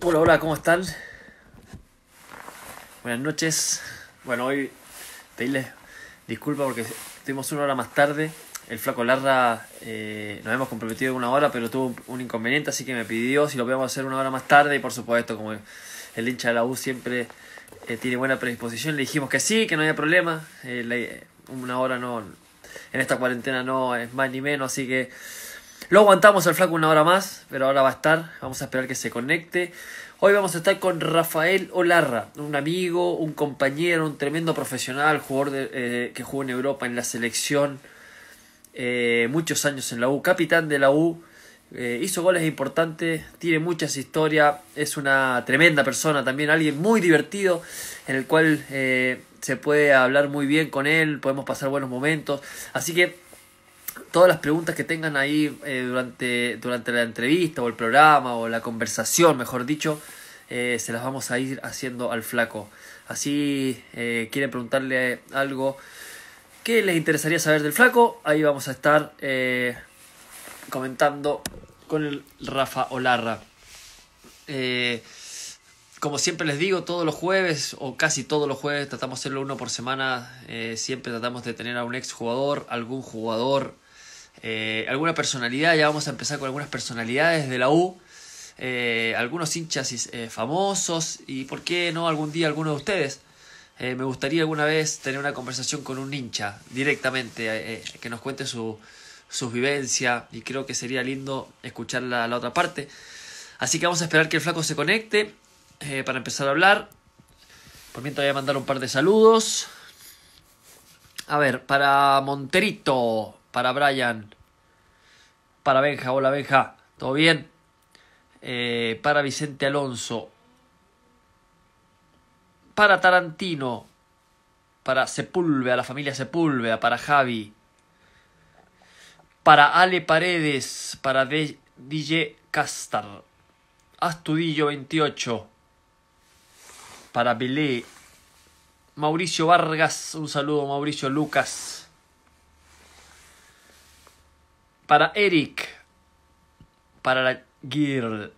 Hola, hola, ¿cómo están? Buenas noches. Bueno, hoy pedirles disculpas porque estuvimos una hora más tarde. El flaco Larra nos hemos comprometido en una hora, pero tuvo un inconveniente, así que me pidió si lo podíamos hacer una hora más tarde. Y por supuesto, como el hincha de la U siempre tiene buena predisposición, le dijimos que sí, que no había problema. Una hora no, en esta cuarentena no es más ni menos, así que lo aguantamos al flaco una hora más, pero ahora va a estar. Vamos a esperar que se conecte. Hoy vamos a estar con Rafael Olarra, un amigo, un compañero, un tremendo profesional, jugador que jugó en Europa en la selección, muchos años en la U, capitán de la U, hizo goles importantes, tiene muchas historias, es una tremenda persona también, alguien muy divertido, en el cual se puede hablar muy bien con él, podemos pasar buenos momentos, así que todas las preguntas que tengan ahí durante la entrevista o el programa o la conversación, mejor dicho, se las vamos a ir haciendo al flaco. Así quieren preguntarle algo que les interesaría saber del flaco, ahí vamos a estar comentando con el Rafa Olarra. Como siempre les digo, todos los jueves o casi todos los jueves tratamos de hacerlo uno por semana. Siempre tratamos de tener a un ex jugador, algún jugador, alguna personalidad. Ya vamos a empezar con algunas personalidades de la U, algunos hinchas famosos y por qué no algún día alguno de ustedes. Me gustaría alguna vez tener una conversación con un hincha directamente, que nos cuente sus vivencias, y creo que sería lindo escuchar la otra parte. Así que vamos a esperar que el flaco se conecte para empezar a hablar. Por mientras voy a mandar un par de saludos. A ver, para Monterito, para Brian, para Benja, hola Benja, ¿todo bien? Para Vicente Alonso, para Tarantino, para Sepúlveda, la familia Sepúlveda, para Javi, para Ale Paredes, para DJ Castar, Astudillo 28, para Belé, Mauricio Vargas, un saludo Mauricio Lucas, para Eric, para la Girl,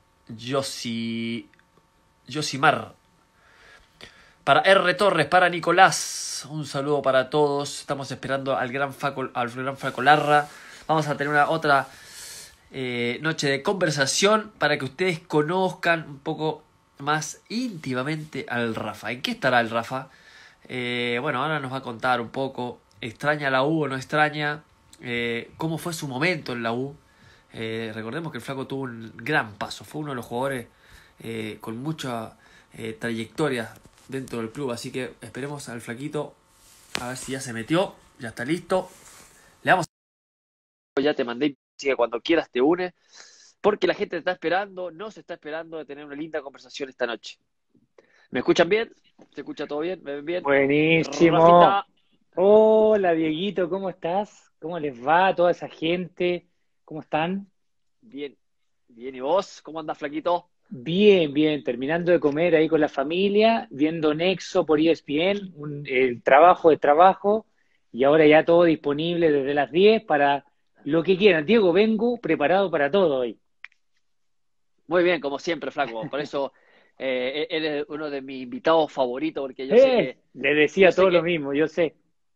Josimar, para R. Torres, para Nicolás, un saludo para todos. Estamos esperando al gran Flaco Larra. Vamos a tener otra noche de conversación para que ustedes conozcan un poco más íntimamente al Rafa. ¿En qué estará el Rafa? Bueno, ahora nos va a contar un poco. ¿Extraña la U o no extraña? ¿Cómo fue su momento en la U? Recordemos que el flaco tuvo un gran paso. Fue uno de los jugadores con mucha trayectoria dentro del club. Así que esperemos al flaquito. A ver si ya se metió. Ya está listo. Le damos. Ya te mandé. Así que cuando quieras te une. Porque la gente te está esperando. No se está esperando de tener una linda conversación esta noche. ¿Me escuchan bien? ¿Se escucha todo bien? ¿Me ven bien? Buenísimo. Rafita. Hola, Dieguito, ¿cómo estás? ¿Cómo les va a toda esa gente? ¿Cómo están? Bien. Bien, ¿y vos? ¿Cómo andás, flaquito? Bien, bien, terminando de comer ahí con la familia, viendo Nexo por ESPN, el trabajo de trabajo, y ahora ya todo disponible desde las 10 para lo que quieran. Diego, vengo preparado para todo hoy. Muy bien, como siempre, flaco. Por eso eres uno de mis invitados favoritos, porque yo sé que, Le yo decía sé todo lo que, mismo, yo sé.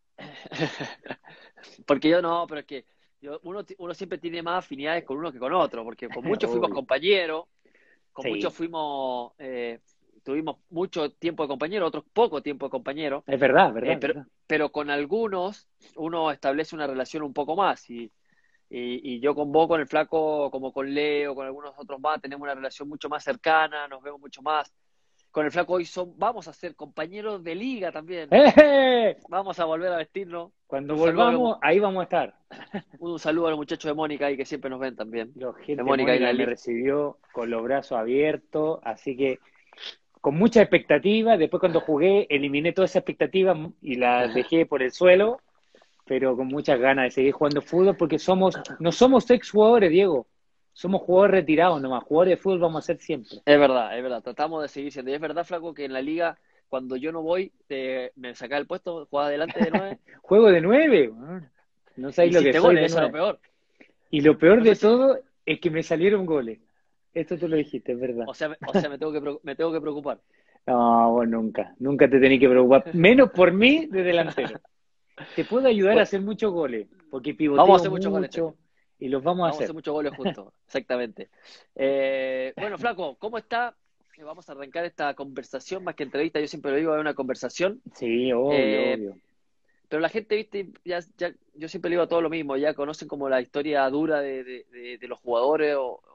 porque yo no, pero es que uno siempre tiene más afinidades con uno que con otro, porque con muchos fuimos Obvio. compañeros, con muchos Sí, tuvimos mucho tiempo de compañero, otros poco tiempo de compañero, es verdad, verdad, pero, verdad. pero con algunos uno establece una relación un poco más, y yo con vos, con el flaco, como con Leo, con algunos otros más, tenemos una relación mucho más cercana, nos vemos mucho más. Con el flaco hoy vamos a ser compañeros de liga también. ¡Eh! Vamos a volver a vestirnos. Cuando Un saludo volvamos, ahí vamos a estar. un saludo a los muchachos de Mónica ahí que siempre nos ven también. La De gente de Mónica y Mónica me Nelly. recibió con los brazos abiertos, así que con mucha expectativa. Después cuando jugué, eliminé toda esa expectativa y la dejé por el suelo, pero con muchas ganas de seguir jugando fútbol porque no somos ex jugadores, Diego. Somos jugadores retirados nomás. Jugadores de fútbol vamos a ser siempre. Es verdad, es verdad. Tratamos de seguir siendo. Y es verdad, flaco, que en la liga, cuando yo no voy, me sacaba el puesto, jugaba adelante de 9. Juego de nueve, weón. No sabéis lo que Hiciste soy goles, de eso es lo nueve. peor. Y lo peor No sé de si. todo es que me salieron goles. Esto tú lo dijiste, es verdad. O sea, me tengo que preocupar. No, vos nunca, nunca te tenés que preocupar, menos por mí de delantero. Te puedo ayudar a Bueno, hacer muchos goles, porque vamos a pivoteo hacer muchos goles este año. mucho y los vamos a Vamos a hacer hacer. muchos goles juntos, exactamente. Bueno, Flaco, ¿cómo está? Vamos a arrancar esta conversación, más que entrevista, yo siempre lo digo, es una conversación. Sí, obvio, Eh, obvio. pero la gente, viste, yo siempre le digo todo lo mismo, ya conocen como la historia dura de los jugadores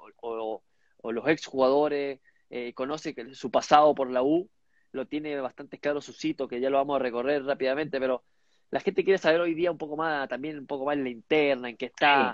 o los exjugadores, conoce que su pasado por la U, lo tiene bastante claro su sitio, que ya lo vamos a recorrer rápidamente, pero la gente quiere saber hoy día un poco más, también un poco más en la interna, en qué Sí. está,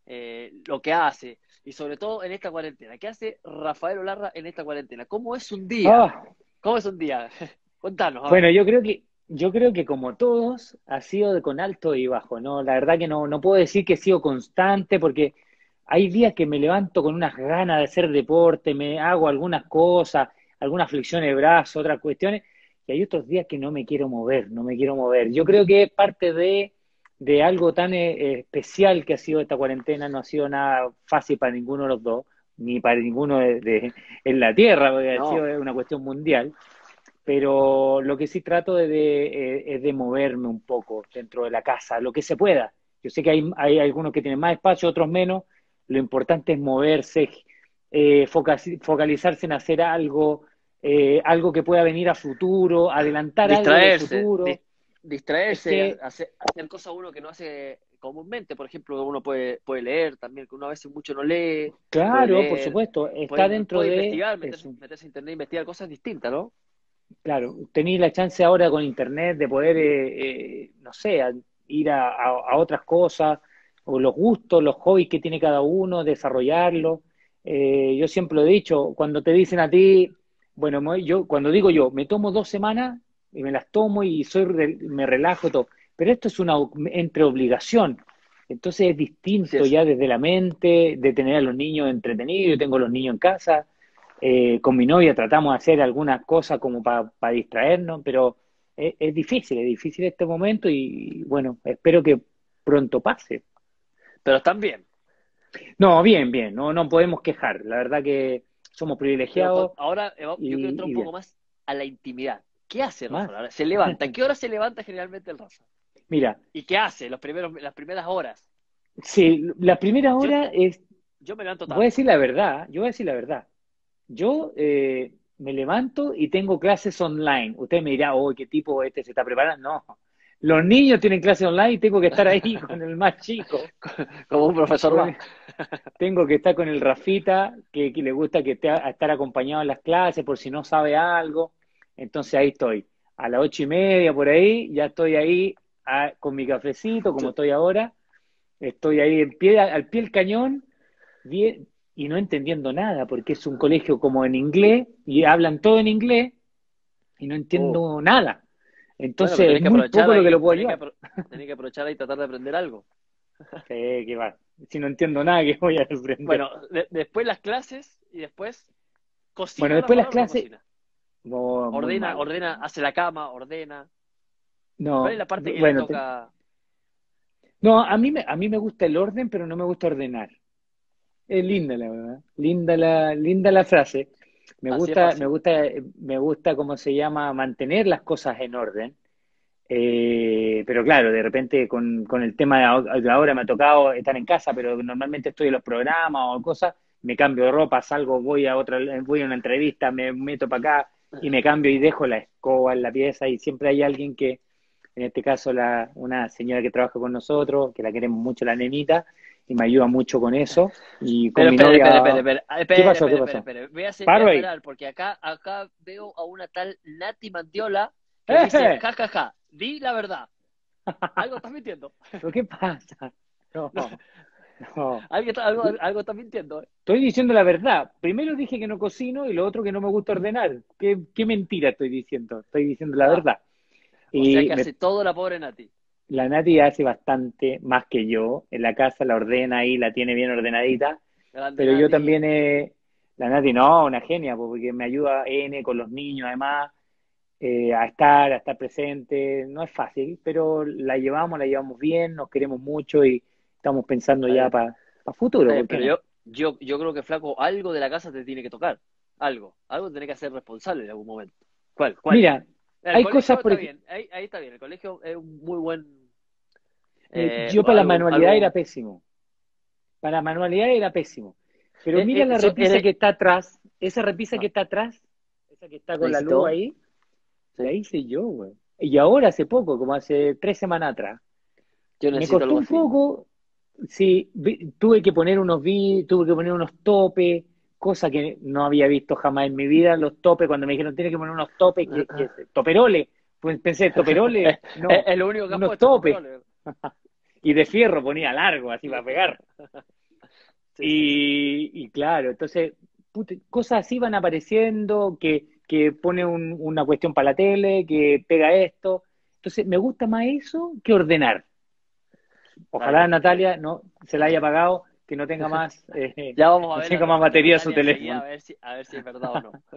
lo que hace, y sobre todo en esta cuarentena. ¿Qué hace Rafael Olarra en esta cuarentena? ¿Cómo es un día? Ah, ¿Cómo es un día? Contanos, a ver. bueno, yo creo que como todos ha sido con alto y bajo, ¿no? La verdad que no puedo decir que he sido constante porque hay días que me levanto con unas ganas de hacer deporte, me hago algunas cosas, algunas flexiones de brazo, otras cuestiones, y hay otros días que no me quiero mover, no me quiero mover. Yo creo que parte de algo tan especial que ha sido esta cuarentena, no ha sido nada fácil para ninguno de los dos, ni para ninguno en la Tierra, porque ha sido No, una cuestión mundial, pero lo que sí trato es de moverme un poco dentro de la casa, lo que se pueda. Yo sé que hay algunos que tienen más espacio, otros menos. Lo importante es moverse, focalizarse en hacer algo, algo que pueda venir a futuro, adelantar algo de distraerse, futuro. Es distraerse, que, hacer cosas uno que no hace comúnmente. Por ejemplo, uno puede leer también, que uno a veces mucho no lee, puede claro, por leer, supuesto, está dentro puede de investigar, eso. meterse a internet, investigar cosas distintas, ¿no? Claro, tenéis la chance ahora con internet de poder, no sé, ir a otras cosas, o los gustos, los hobbies que tiene cada uno, desarrollarlos. Yo siempre lo he dicho, cuando te dicen a ti, bueno, cuando digo yo, me tomo 2 semanas y me las tomo y me relajo y todo, pero esto es una entre obligación. Entonces es Así distinto es. ya desde la mente, de tener a los niños entretenidos, yo tengo los niños en casa, con mi novia tratamos de hacer algunas cosas como para distraernos, pero es difícil este momento y bueno, espero que pronto pase. Pero están bien. No, bien, bien, no podemos quejar, la verdad que somos Pero privilegiados ahora yo quiero entrar un y poco bien. más a la intimidad. ¿Qué hace Más, Rafa? Ahora, se levanta. ¿A qué hora se levanta generalmente el Rafa? mira, ¿Y qué hace las primeras horas? sí, la primera Yo, hora es, yo me levanto voy a tarde. decir la verdad, yo voy a decir la verdad. Yo me levanto y tengo clases online. Usted me dirá, oh, ¿qué tipo este se está preparando? No. Los niños tienen clases online y tengo que estar ahí con el más chico. Como un profesor más. Con- Tengo que estar con el Rafita, que le gusta que esté a estar acompañado en las clases por si no sabe algo. Entonces ahí estoy. A las 8:30 por ahí, ya estoy ahí con mi cafecito, como estoy ahora. Estoy ahí al pie del cañón, bien, y no entendiendo nada, porque es un colegio como en inglés, y hablan todo en inglés, y no Oh. entiendo nada. Bueno, pero Entonces es muy poco lo que lo puedo ayudar. tenés que aprovechar ahí y tratar de aprender algo. Que va. Si no entiendo nada, ¿qué voy a aprender? Bueno, después las clases y después Bueno, cocina después Rafa las o no clases, cocina. oh, muy malo. Hace la cama, ordena. ¿Cuál es No, la parte que le bueno, toca? no, a mí me gusta el orden, pero no me gusta ordenar. Es linda la verdad, linda la frase. Así es fácil. Me gusta cómo se llama mantener las cosas en orden. Pero claro, de repente con el tema de ahora me ha tocado estar en casa, pero normalmente estoy en los programas o cosas, me cambio de ropa, salgo, voy a una entrevista, me meto para acá y me cambio y dejo la escoba en la pieza y siempre hay alguien que, en este caso una señora que trabaja con nosotros, que la queremos mucho, la nenita, y me ayuda mucho con eso. Y con Pero mi espere, novia, espere, ¿qué espere, pasó? ¿Qué espere, espere, pasó? espere. Voy a Paro ahí. esperar porque acá veo a una tal Nati Mandiola que dice, ¡Eh! ja, ja, ja, di la verdad. Algo estás mintiendo. ¿Pero qué pasa? No, No, no. algo estás mintiendo. Estoy diciendo la verdad. Primero dije que no cocino y lo otro que no me gusta ordenar. ¿Qué mentira estoy diciendo? Estoy diciendo la Ah, verdad. o sea Y que hace todo la pobre Nati. la Nati hace bastante más que yo. En la casa la ordena ahí, la tiene bien ordenadita. Grande Pero yo Nati. también, la Nati no, una genia, porque me ayuda N con los niños además, a estar presente. No es fácil, pero la llevamos bien, nos queremos mucho y estamos pensando Está ya bien, para futuro, está bien. ¿por qué no? yo creo que flaco, algo de la casa te tiene que tocar. Algo te tiene que hacer responsable en algún momento. ¿Cuál? Mira, El hay cosas, colegio por está ejemplo, bien, ahí está bien. El colegio es un muy buen, yo para la manualidad era algo, pésimo. Para la manualidad era pésimo. Pero mira la repisa eres, que está atrás, esa repisa que está atrás, esa que está ¿la con la hiciste luz vos? ahí, la Sí. hice yo, güey. Y ahora hace poco, como hace 3 semanas atrás. Yo Me necesito costó algo un así. poco, sí, tuve que poner tuve que poner unos topes, cosa que no había visto jamás en mi vida, los topes, cuando me dijeron tienes que poner unos topes, toperoles, pues pensé, toperoles, no, Es lo único que has unos puesto, topes, toperoles. y de fierro ponía largo, así para pegar. Sí, sí, sí. Y claro, entonces, cosas así van apareciendo, que pone una cuestión para la tele, que pega esto. Entonces, me gusta más eso que ordenar. Está Ojalá bien, está Natalia bien. no se la haya apagado, que no tenga más, Ya vamos a no ver la tenga más respuesta de batería su Natalia enseguida, teléfono. a ver si es verdad o no.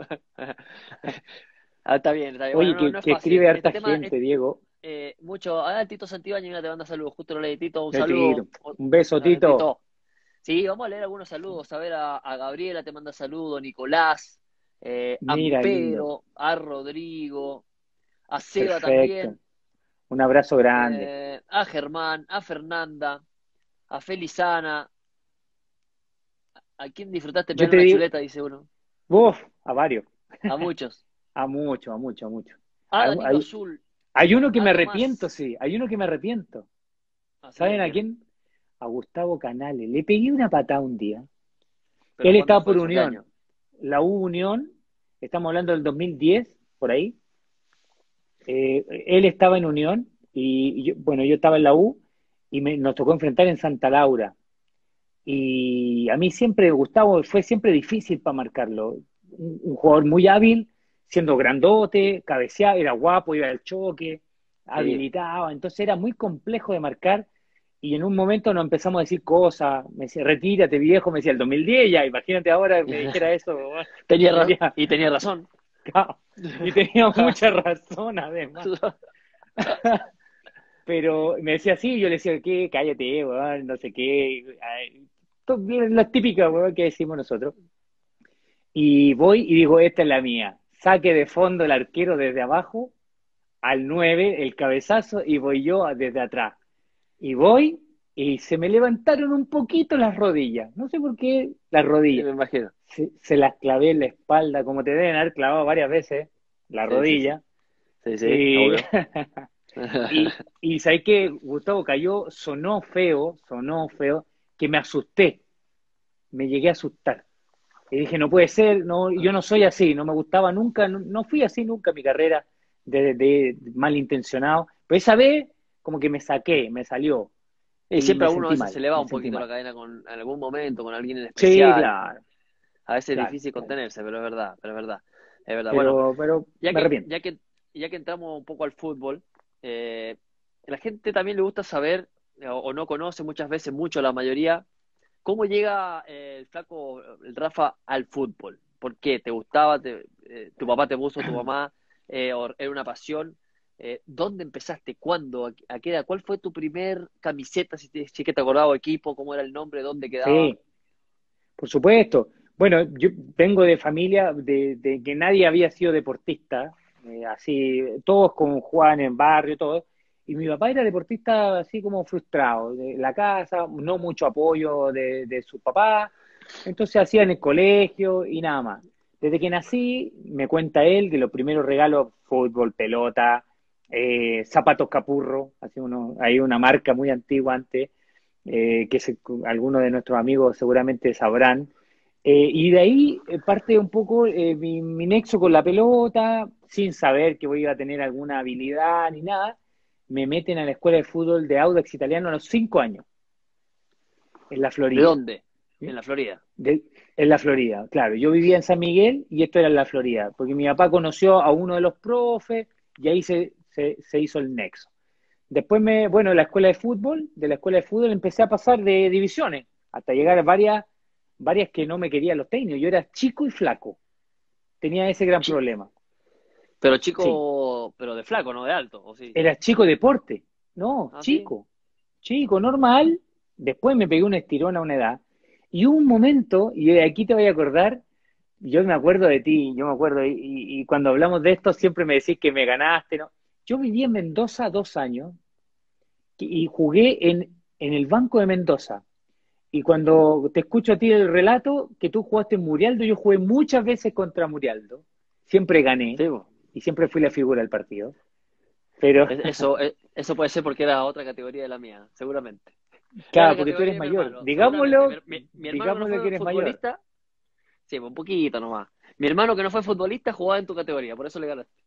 Está bien, está bien. Bueno, Oye, no, que, no es que fácil. escribe Este harta tema, gente, Diego. mucho. Ah, Tito Santibáñez, mira, te manda saludos. Justo lo leí, Tito, un Le saludo. tiro. Un beso, Tito. Tito. Sí, vamos a leer algunos saludos. A ver, a Gabriela te manda saludos, Nicolás, a Mira, lindo. Pedro, a Rodrigo, a Seba Perfecto. también, Un abrazo grande. a Germán, a Fernanda, a Felizana. ¿A quién disfrutaste Yo pegar te una digo, chuleta? Dice uno. uf, a varios. A muchos. A mucho, a mucho, a mucho. A Hay, Danilo hay- Azul, hay uno que a me arrepiento, Tomás. sí. Hay uno que me arrepiento. Así, ¿a ¿Saben a quién? quién? A Gustavo Canales. Le pegué una patada un día. ¿Pero Él cuándo estaba fue por eso? ¿Qué Unión. año? La U Unión, estamos hablando del 2010, por ahí. Él estaba en Unión y yo, bueno, yo estaba en la U y nos tocó enfrentar en Santa Laura. Y a mí siempre, Gustavo, fue siempre difícil para marcarlo. Un jugador muy hábil, siendo grandote, cabeceaba, era guapo, iba al choque, Sí. habilitaba. Entonces era muy complejo de marcar. Y en un momento nos empezamos a decir cosas. Me decía, retírate, viejo. Me decía, el 2010 ya. Imagínate ahora me dijera eso. Sería. Tenía razón. Y tenía mucha razón, además. Pero me decía así, yo le decía, ¿qué? Cállate, weón, no sé qué. Ay, las típicas, weón, que decimos nosotros. Y voy y digo, esta es la mía. Saque de fondo el arquero desde abajo, al 9 el cabezazo, y voy yo desde atrás. Y voy, y se me levantaron un poquito las rodillas. No sé por qué, las Sí, rodillas. me imagino. Se las clavé en la espalda, como te deben haber clavado varias veces, la Sí, sí, sí. rodilla. Sí, sí, Y obvio. Y sabes que Gustavo cayó, sonó feo, que me asusté, me llegué a asustar. Y dije, no puede ser, no, yo no soy así, no me gustaba nunca, no, no fui así nunca en mi carrera de malintencionado. Pero esa vez, como que me saqué, me salió Y y siempre a uno a veces se le va me un sentí poquito la mal. cadena en algún momento, con alguien en Sí, especial. claro, A veces es claro, difícil claro. contenerse, pero es verdad, pero es verdad. Es verdad. Bueno, Pero ya me que, arrepiento. ya que, ya que entramos un poco al fútbol, la gente también le gusta saber, o no conoce muchas veces, mucho la mayoría, cómo llega el flaco, el Rafa, al fútbol. ¿Por qué? ¿Te gustaba? ¿Tu papá te puso, tu mamá? ¿O era una pasión? ¿Dónde empezaste? ¿Cuándo? ¿A qué edad? ¿Cuál fue tu primer camiseta, si es que te acordaba, o equipo? ¿Cómo era el nombre? ¿Dónde quedaba? Sí, por supuesto. Bueno, yo vengo de familia de que nadie había sido deportista, así, todos con Juan en barrio, todos. Y mi papá era deportista así como frustrado, de la casa, no mucho apoyo de su papá, entonces hacía en el colegio y nada más. Desde que nací, me cuenta él que los primeros regalos, fútbol, pelota, zapatos capurro, así uno, hay una marca muy antigua antes, algunos de nuestros amigos seguramente sabrán. Y de ahí parte un poco mi nexo con la pelota, sin saber que voy a tener alguna habilidad ni nada. Me meten a la escuela de fútbol de Audax Italiano a los 5 años, en la ¿De Florida. dónde? ¿Sí? En la Florida. En la Florida, claro. Yo vivía en San Miguel y esto era en la Florida, porque mi papá conoció a uno de los profes y ahí se hizo el nexo. Después bueno, de la escuela de fútbol empecé a pasar de divisiones, hasta llegar a varias que no me querían los técnicos. Yo era chico y flaco, tenía ese gran Chi- problema. pero Sí, chico, pero de flaco, no de alto, ¿o sí? era chico deporte, no, ¿Ah, sí? chico, normal. Después me pegué un estirón a una edad. Y hubo un momento, y aquí te voy a acordar, yo me acuerdo de ti, yo me acuerdo, y cuando hablamos de esto siempre me decís que me ganaste, ¿no? Yo viví en Mendoza 2 años y jugué en el Banco de Mendoza. Y cuando te escucho a ti el relato que tú jugaste en Murialdo, yo jugué muchas veces contra Murialdo. Siempre gané Sí, po. y siempre fui la figura del partido. Pero, Eso puede ser porque era otra categoría de la mía, seguramente. Era claro, la porque tú categoría eres de mi mayor. hermano, seguramente. Digámoslo, Mi hermano que no digámoslo que fue eres mayor. futbolista, sí, un poquito nomás. Mi hermano que no fue futbolista jugaba en tu categoría, por eso le ganaste.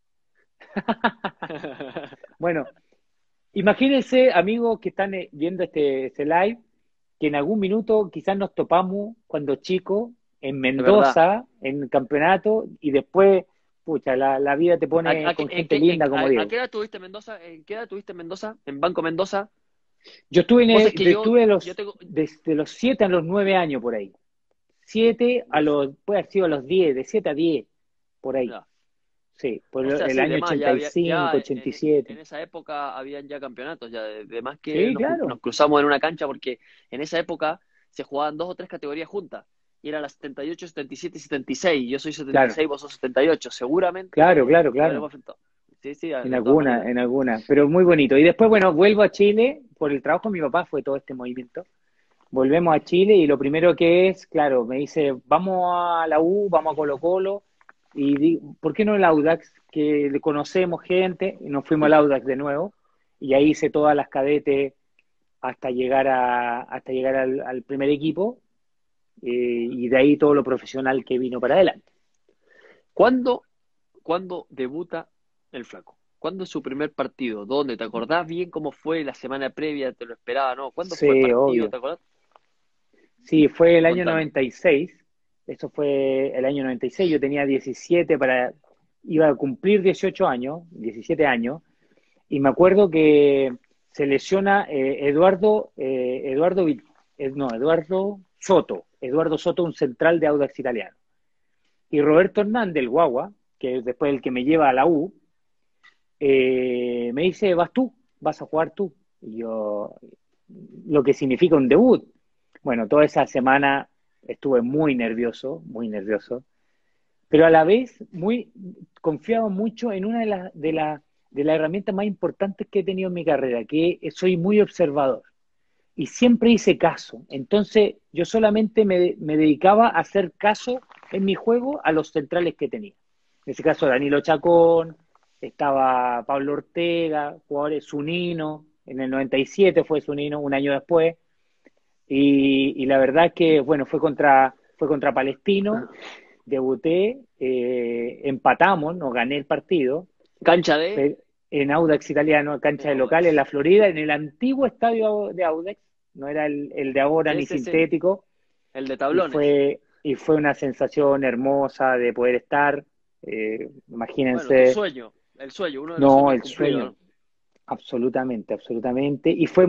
Bueno, imagínense, amigos que están viendo este live, que en algún minuto quizás nos topamos cuando chicos en Es verdad. Mendoza, en el campeonato, y después, pucha, la vida te ¿A, pone a con qué- en gente qué, linda, como a digo. qué edad tuviste en Mendoza? ¿En qué edad tuviste en Mendoza? ¿En Banco Mendoza? Yo estuve, Vos es que estuve yo tengo, desde los 7 a los 9 años por ahí. 7 a uf, puede haber sido a los 10, de 7 a 10, por ahí. ya. Sí, por O sea, el sí, año de más, 85, en 87. esa época habían ya campeonatos, ya de más que Sí, nos claro, cruzamos en una cancha porque en esa época se jugaban dos o tres categorías juntas. Y eran las 78, 77 y 76. Yo soy claro, 76, vos sos 78. claro, Seguramente claro, nos claro. habremos enfrentado. Sí, sí, de todas maneras. En alguna, pero muy bonito. Y después, bueno, vuelvo a Chile, por el trabajo de mi papá fue todo este movimiento. Volvemos a Chile y lo primero que es, claro, me dice, vamos a la U, vamos a Colo Colo, y digo, ¿por qué no el Audax? Que le conocemos gente, y nos fuimos al Audax de nuevo, y ahí hice todas las cadetes hasta llegar al primer equipo, y de ahí todo lo profesional que vino para adelante. ¿Cuándo, cuándo debuta el Flaco? ¿Cuándo es su primer partido? ¿Dónde? ¿Te acordás bien cómo fue la semana previa? ¿Te lo esperaba, no? ¿Cuándo fue el Sí, partido? obvio. ¿Te acordás? Sí, fue el año Contame. 96. Eso fue el año 96. Yo tenía 17 iba a cumplir 18 años, 17 años, y me acuerdo que se lesiona Eduardo Soto, un central de Audax Italiano. Y Roberto Hernández, el Guagua, que es después el que me lleva a la U, me dice, vas a jugar tú. Y yo, lo que significa un debut. Bueno, toda esa semana estuve muy nervioso, pero a la vez confiaba mucho en una de las herramientas más importantes que he tenido en mi carrera, que soy muy observador y siempre hice caso. Entonces yo solamente me dedicaba a hacer caso en mi juego a los centrales que tenía. En ese caso Danilo Chacón, estaba Pablo Ortega, jugadores Zunino, en el 97 fue Zunino, un año después, y la verdad es que, bueno, fue contra Palestino, debuté, empatamos, no gané el partido, Cancha de, en Audax Italiano, cancha de local, en Audax. la Florida, en el antiguo estadio de Audax, no era el de ahora Sí, ni sí, sí. sintético, El de tablones. y fue una sensación hermosa de poder estar, Bueno, tu imagínense, sueño. El sueño, uno de los no, sueños el cumplidos, sueño, ¿no? absolutamente, absolutamente, y fue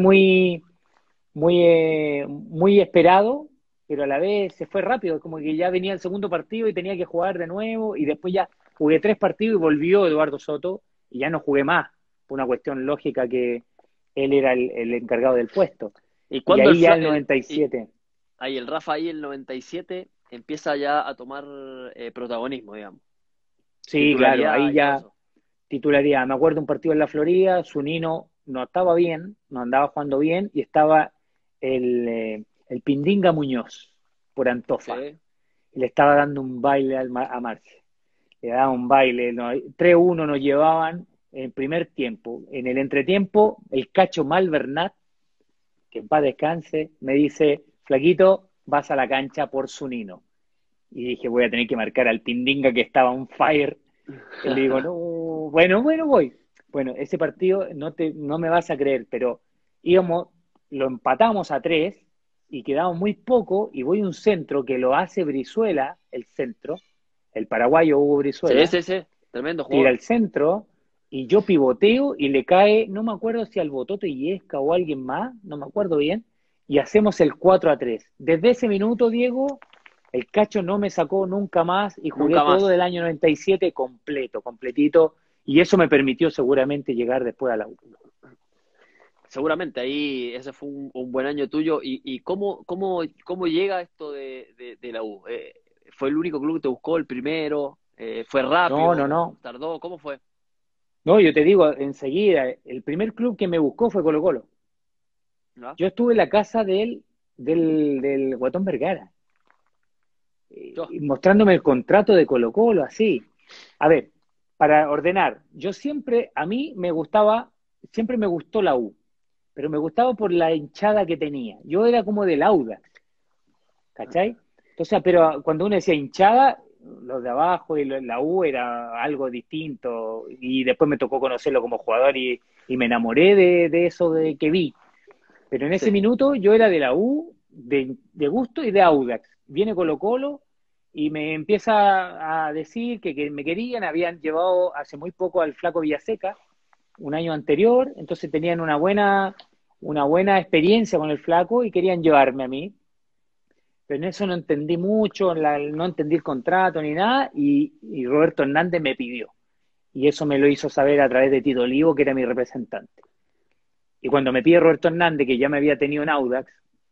muy esperado, pero a la vez se fue rápido, como que ya venía el segundo partido y tenía que jugar de nuevo, y después ya jugué 3 partidos y volvió Eduardo Soto, y ya no jugué más, por una cuestión lógica que él era el encargado del puesto. Y Y cuando ahí ya el 97. ahí el Rafa ahí el 97 empieza ya a tomar protagonismo, digamos. Sí, claro, Titularidad ahí y todo ya eso. titularidad. Me acuerdo un partido en la Florida, Zunino no estaba bien, no andaba jugando bien, y estaba el Pindinga Muñoz por Antofa. Sí. Y le estaba dando un baile a Marce. Le daba un baile, no, 3-1 nos llevaban en el primer tiempo. En el entretiempo, el Cacho Malvernat, que en paz descanse, me dice, Flaquito, vas a la cancha por Zunino. Y dije, voy a tener que marcar al Pindinga que estaba on fire. Y le digo, no, bueno, voy. Bueno, ese partido no me vas a creer, pero íbamos, lo empatamos a 3 y quedamos muy poco, y voy a un centro que lo hace Brizuela, el centro, el paraguayo Hugo Sí, Brizuela, sí, sí. Tremendo tira jugador. el centro y yo pivoteo y le cae, no me acuerdo si al Bototo Illesca o a alguien más, no me acuerdo bien, y hacemos el 4-3. Desde ese minuto, Diego, el Cacho no me sacó nunca más y jugué Nunca todo más. el año 97 completito, y eso me permitió seguramente llegar después a la U. Seguramente ahí ese fue un buen año tuyo. ¿Y cómo llega esto de la U? ¿Fue el único club que te buscó el primero? ¿Fue rápido? No. ¿Tardó? ¿Cómo fue? No, yo te digo, enseguida, el primer club que me buscó fue Colo-Colo. ¿No? Yo estuve en la casa del Guatón Vergara, Yo. y mostrándome el contrato de Colo-Colo, así. A ver, para ordenar, yo siempre, a mí me gustaba, siempre me gustó la U, pero me gustaba por la hinchada que tenía. Yo era como del Audax, ¿cachai? Entonces, pero cuando uno decía hinchada, los de abajo y la U era algo distinto, y después me tocó conocerlo como jugador y me enamoré de eso de que vi. Pero en ese Sí. minuto yo era de la U, de gusto y de Audax. Viene Colo Colo y me empieza a decir que me querían, habían llevado hace muy poco al Flaco Villaseca, un año anterior, entonces tenían una buena experiencia con el Flaco y querían llevarme a mí. Pero en eso no entendí mucho, no entendí el contrato ni nada, y Roberto Hernández me pidió. Y eso me lo hizo saber a través de Tito Olivo, que era mi representante. Y cuando me pide Roberto Hernández, que ya me había tenido en Audax,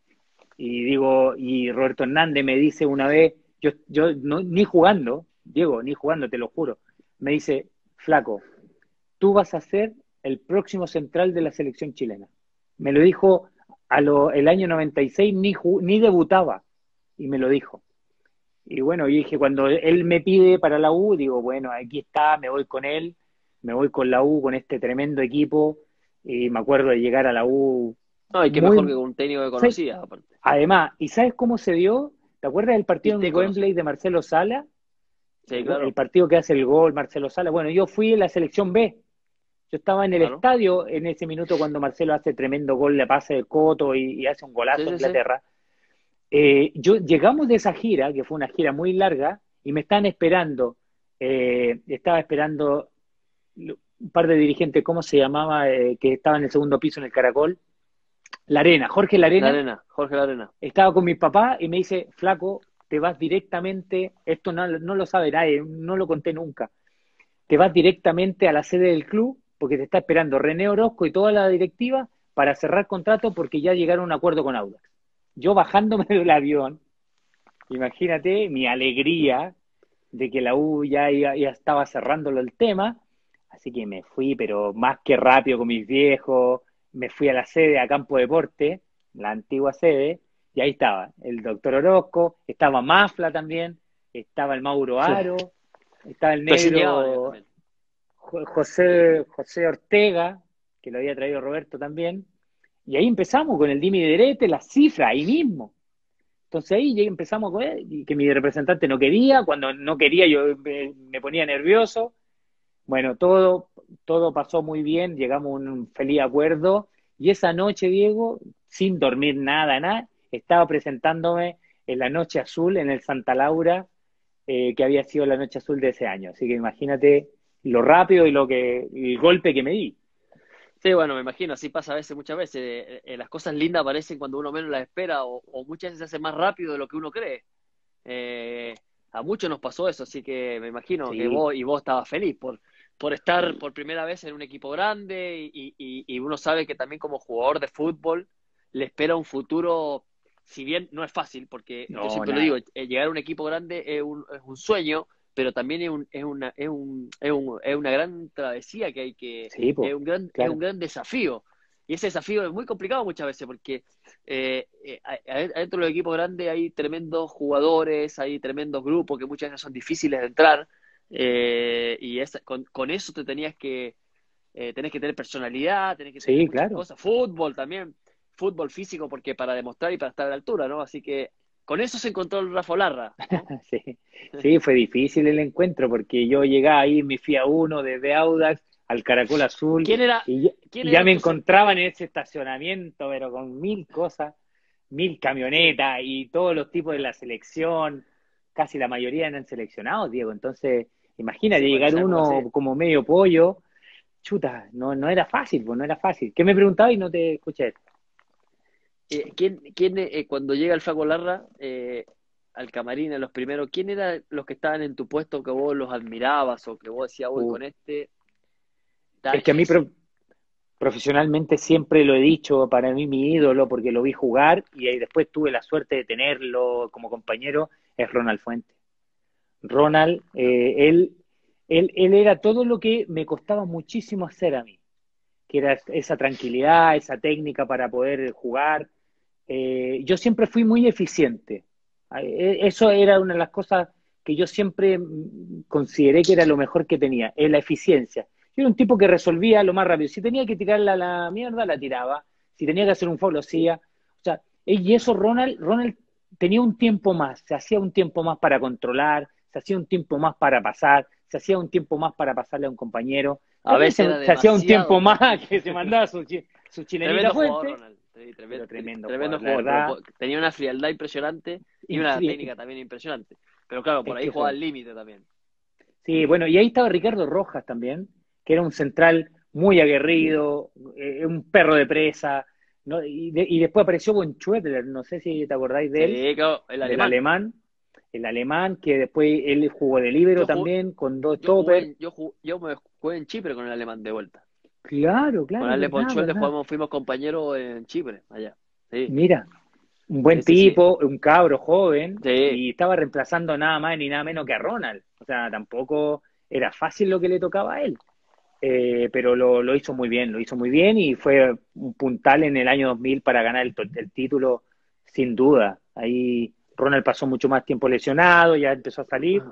y Roberto Hernández me dice una vez, yo no, ni jugando, Diego, ni jugando, te lo juro, me dice, flaco, tú vas a ser el próximo central de la selección chilena. Me lo dijo el año 96, ni debutaba, y me lo dijo. Y bueno, yo dije, cuando él me pide para la U, digo, bueno, aquí está, me voy con él, me voy con la U, con este tremendo equipo, y me acuerdo de llegar a la U No, y qué mejor que muy... con un técnico que ¿sabes? conocías, aparte. Además, ¿y sabes cómo se dio? ¿Te acuerdas del partido ¿Viste? en Wembley Conocido. de Marcelo Sala? Sí, El claro, partido que hace el gol Marcelo Sala. Bueno, yo fui en la selección B. Yo estaba en el claro. estadio en ese minuto cuando Marcelo hace tremendo gol, le pase de coto y hace un Sí, golazo a sí, sí. Inglaterra. Llegamos de esa gira, que fue una gira muy larga, y me están esperando, estaba esperando un par de dirigentes, ¿cómo se llamaba? Que estaba en el segundo piso en el Caracol, Larena, Jorge La Larena, Arena, Jorge La Arena. estaba con mi papá y me dice, flaco, te vas directamente, esto no lo sabe nadie, no lo conté nunca, te vas directamente a la sede del club porque te está esperando René Orozco y toda la directiva para cerrar contrato porque ya llegaron a un acuerdo con Audax. Yo bajándome del avión, imagínate mi alegría de que la U ya estaba cerrándolo el tema, así que me fui, pero más que rápido con mis viejos, me fui a la sede, a Campo Deporte, la antigua sede, y ahí estaba el doctor Orozco, estaba Mafla también, estaba el Mauro Sí. Aro, estaba el Recién llegaban ellos negro también. José Ortega, que lo había traído Roberto también, y ahí empezamos con el Dimi Derete, las cifras, ahí mismo. Entonces ahí ya empezamos con él, y que mi representante no quería, cuando no quería yo me ponía nervioso. Bueno, todo pasó muy bien, llegamos a un feliz acuerdo, y esa noche, Diego, sin dormir nada, estaba presentándome en la Noche Azul en el Santa Laura, que había sido la Noche Azul de ese año. Así que imagínate lo rápido el golpe que me di. Sí, bueno, me imagino, así pasa a veces, muchas veces. Las cosas lindas aparecen cuando uno menos las espera o muchas veces se hace más rápido de lo que uno cree. Eh, a muchos nos pasó eso, así que me imagino que Sí, vos estabas feliz por estar por primera vez en un equipo grande y uno sabe que también como jugador de fútbol le espera un futuro, si bien no es fácil, porque yo no, siempre lo digo, nada. llegar a un equipo grande es un sueño, pero también es una gran travesía que hay que, Sí, pues, es un claro. gran desafío. Y ese desafío es muy complicado muchas veces porque adentro de los equipos grandes hay tremendos jugadores, hay tremendos grupos que muchas veces son difíciles de entrar con eso tenés que tener personalidad, tenés que tener Sí, muchas claro. cosas, fútbol también, fútbol físico porque para demostrar y para estar a la altura, ¿no? Así que con eso se encontró el Rafa Larra, ¿no? Sí, sí, fue difícil el encuentro porque yo llegaba ahí, me fui a uno desde Audax al Caracol Azul ¿Quién era, y, quién y ya eran me tus encontraban en centrales? ese estacionamiento, pero con mil cosas, mil camionetas y todos los tipos de la selección, casi la mayoría eran seleccionados, Diego. Entonces, imagínate Sí, bueno, en llegar esa época sí. uno como medio pollo, chuta, no era fácil, pues no era fácil. ¿Qué me preguntaba y no te escuché? Cuando llega el Flaco Larra al camarín, a los primeros, quién eran los que estaban en tu puesto que vos los admirabas o que vos decías, uy, Uh, con este, es que a mí tállese? profesionalmente siempre lo he dicho, para mí mi ídolo, porque lo vi jugar y ahí después tuve la suerte de tenerlo como compañero, es Ronald Fuentes. Ronald, él era todo lo que me costaba muchísimo hacer a mí, que era esa tranquilidad, esa técnica para poder jugar. Yo siempre fui muy eficiente. Eso era una de las cosas que yo siempre consideré que era lo mejor que tenía, es la eficiencia. Yo era un tipo que resolvía lo más rápido. Si tenía que tirarla a la mierda, la tiraba. Si tenía que hacer un foul, lo hacía. O sea, y eso Ronald tenía un tiempo más, se hacía un tiempo más para controlar, se hacía un tiempo más para pasar, se hacía un tiempo más para pasarle a un compañero. A También veces era se hacía un tiempo demasiado más tranquilo. que se mandaba su chilenita Tremendo jugador, fuente, Ronald. Sí, pero tremendo tremendo jugador, la jugador. verdad. Pero tenía una frialdad impresionante y una técnica también impresionante. Pero claro, por Es ahí que jugaba eso. al límite también. Sí, bueno, y ahí estaba Ricardo Rojas también, que era un central muy aguerrido, un perro de presa, ¿no? Y después apareció Bonchuetler, no sé si te acordáis de él, Sí, claro, el del alemán. alemán, el alemán, que después él jugó de líbero Yo jugué, también, con dos stoppers. yo me jugué en Chipre con el alemán de vuelta. Claro, Con claro, Ale verdad, Ponchuel le verdad. jugamos, fuimos compañeros en Chipre, allá. Sí, Mira, un buen sí, sí. tipo, un cabro joven, Sí, y estaba reemplazando nada más ni nada menos que a Ronald. O sea, tampoco era fácil lo que le tocaba a él. Pero lo hizo muy bien, lo hizo muy bien y fue un puntal en el año 2000 para ganar el título, sin duda. Ahí Ronald pasó mucho más tiempo lesionado, ya empezó a salir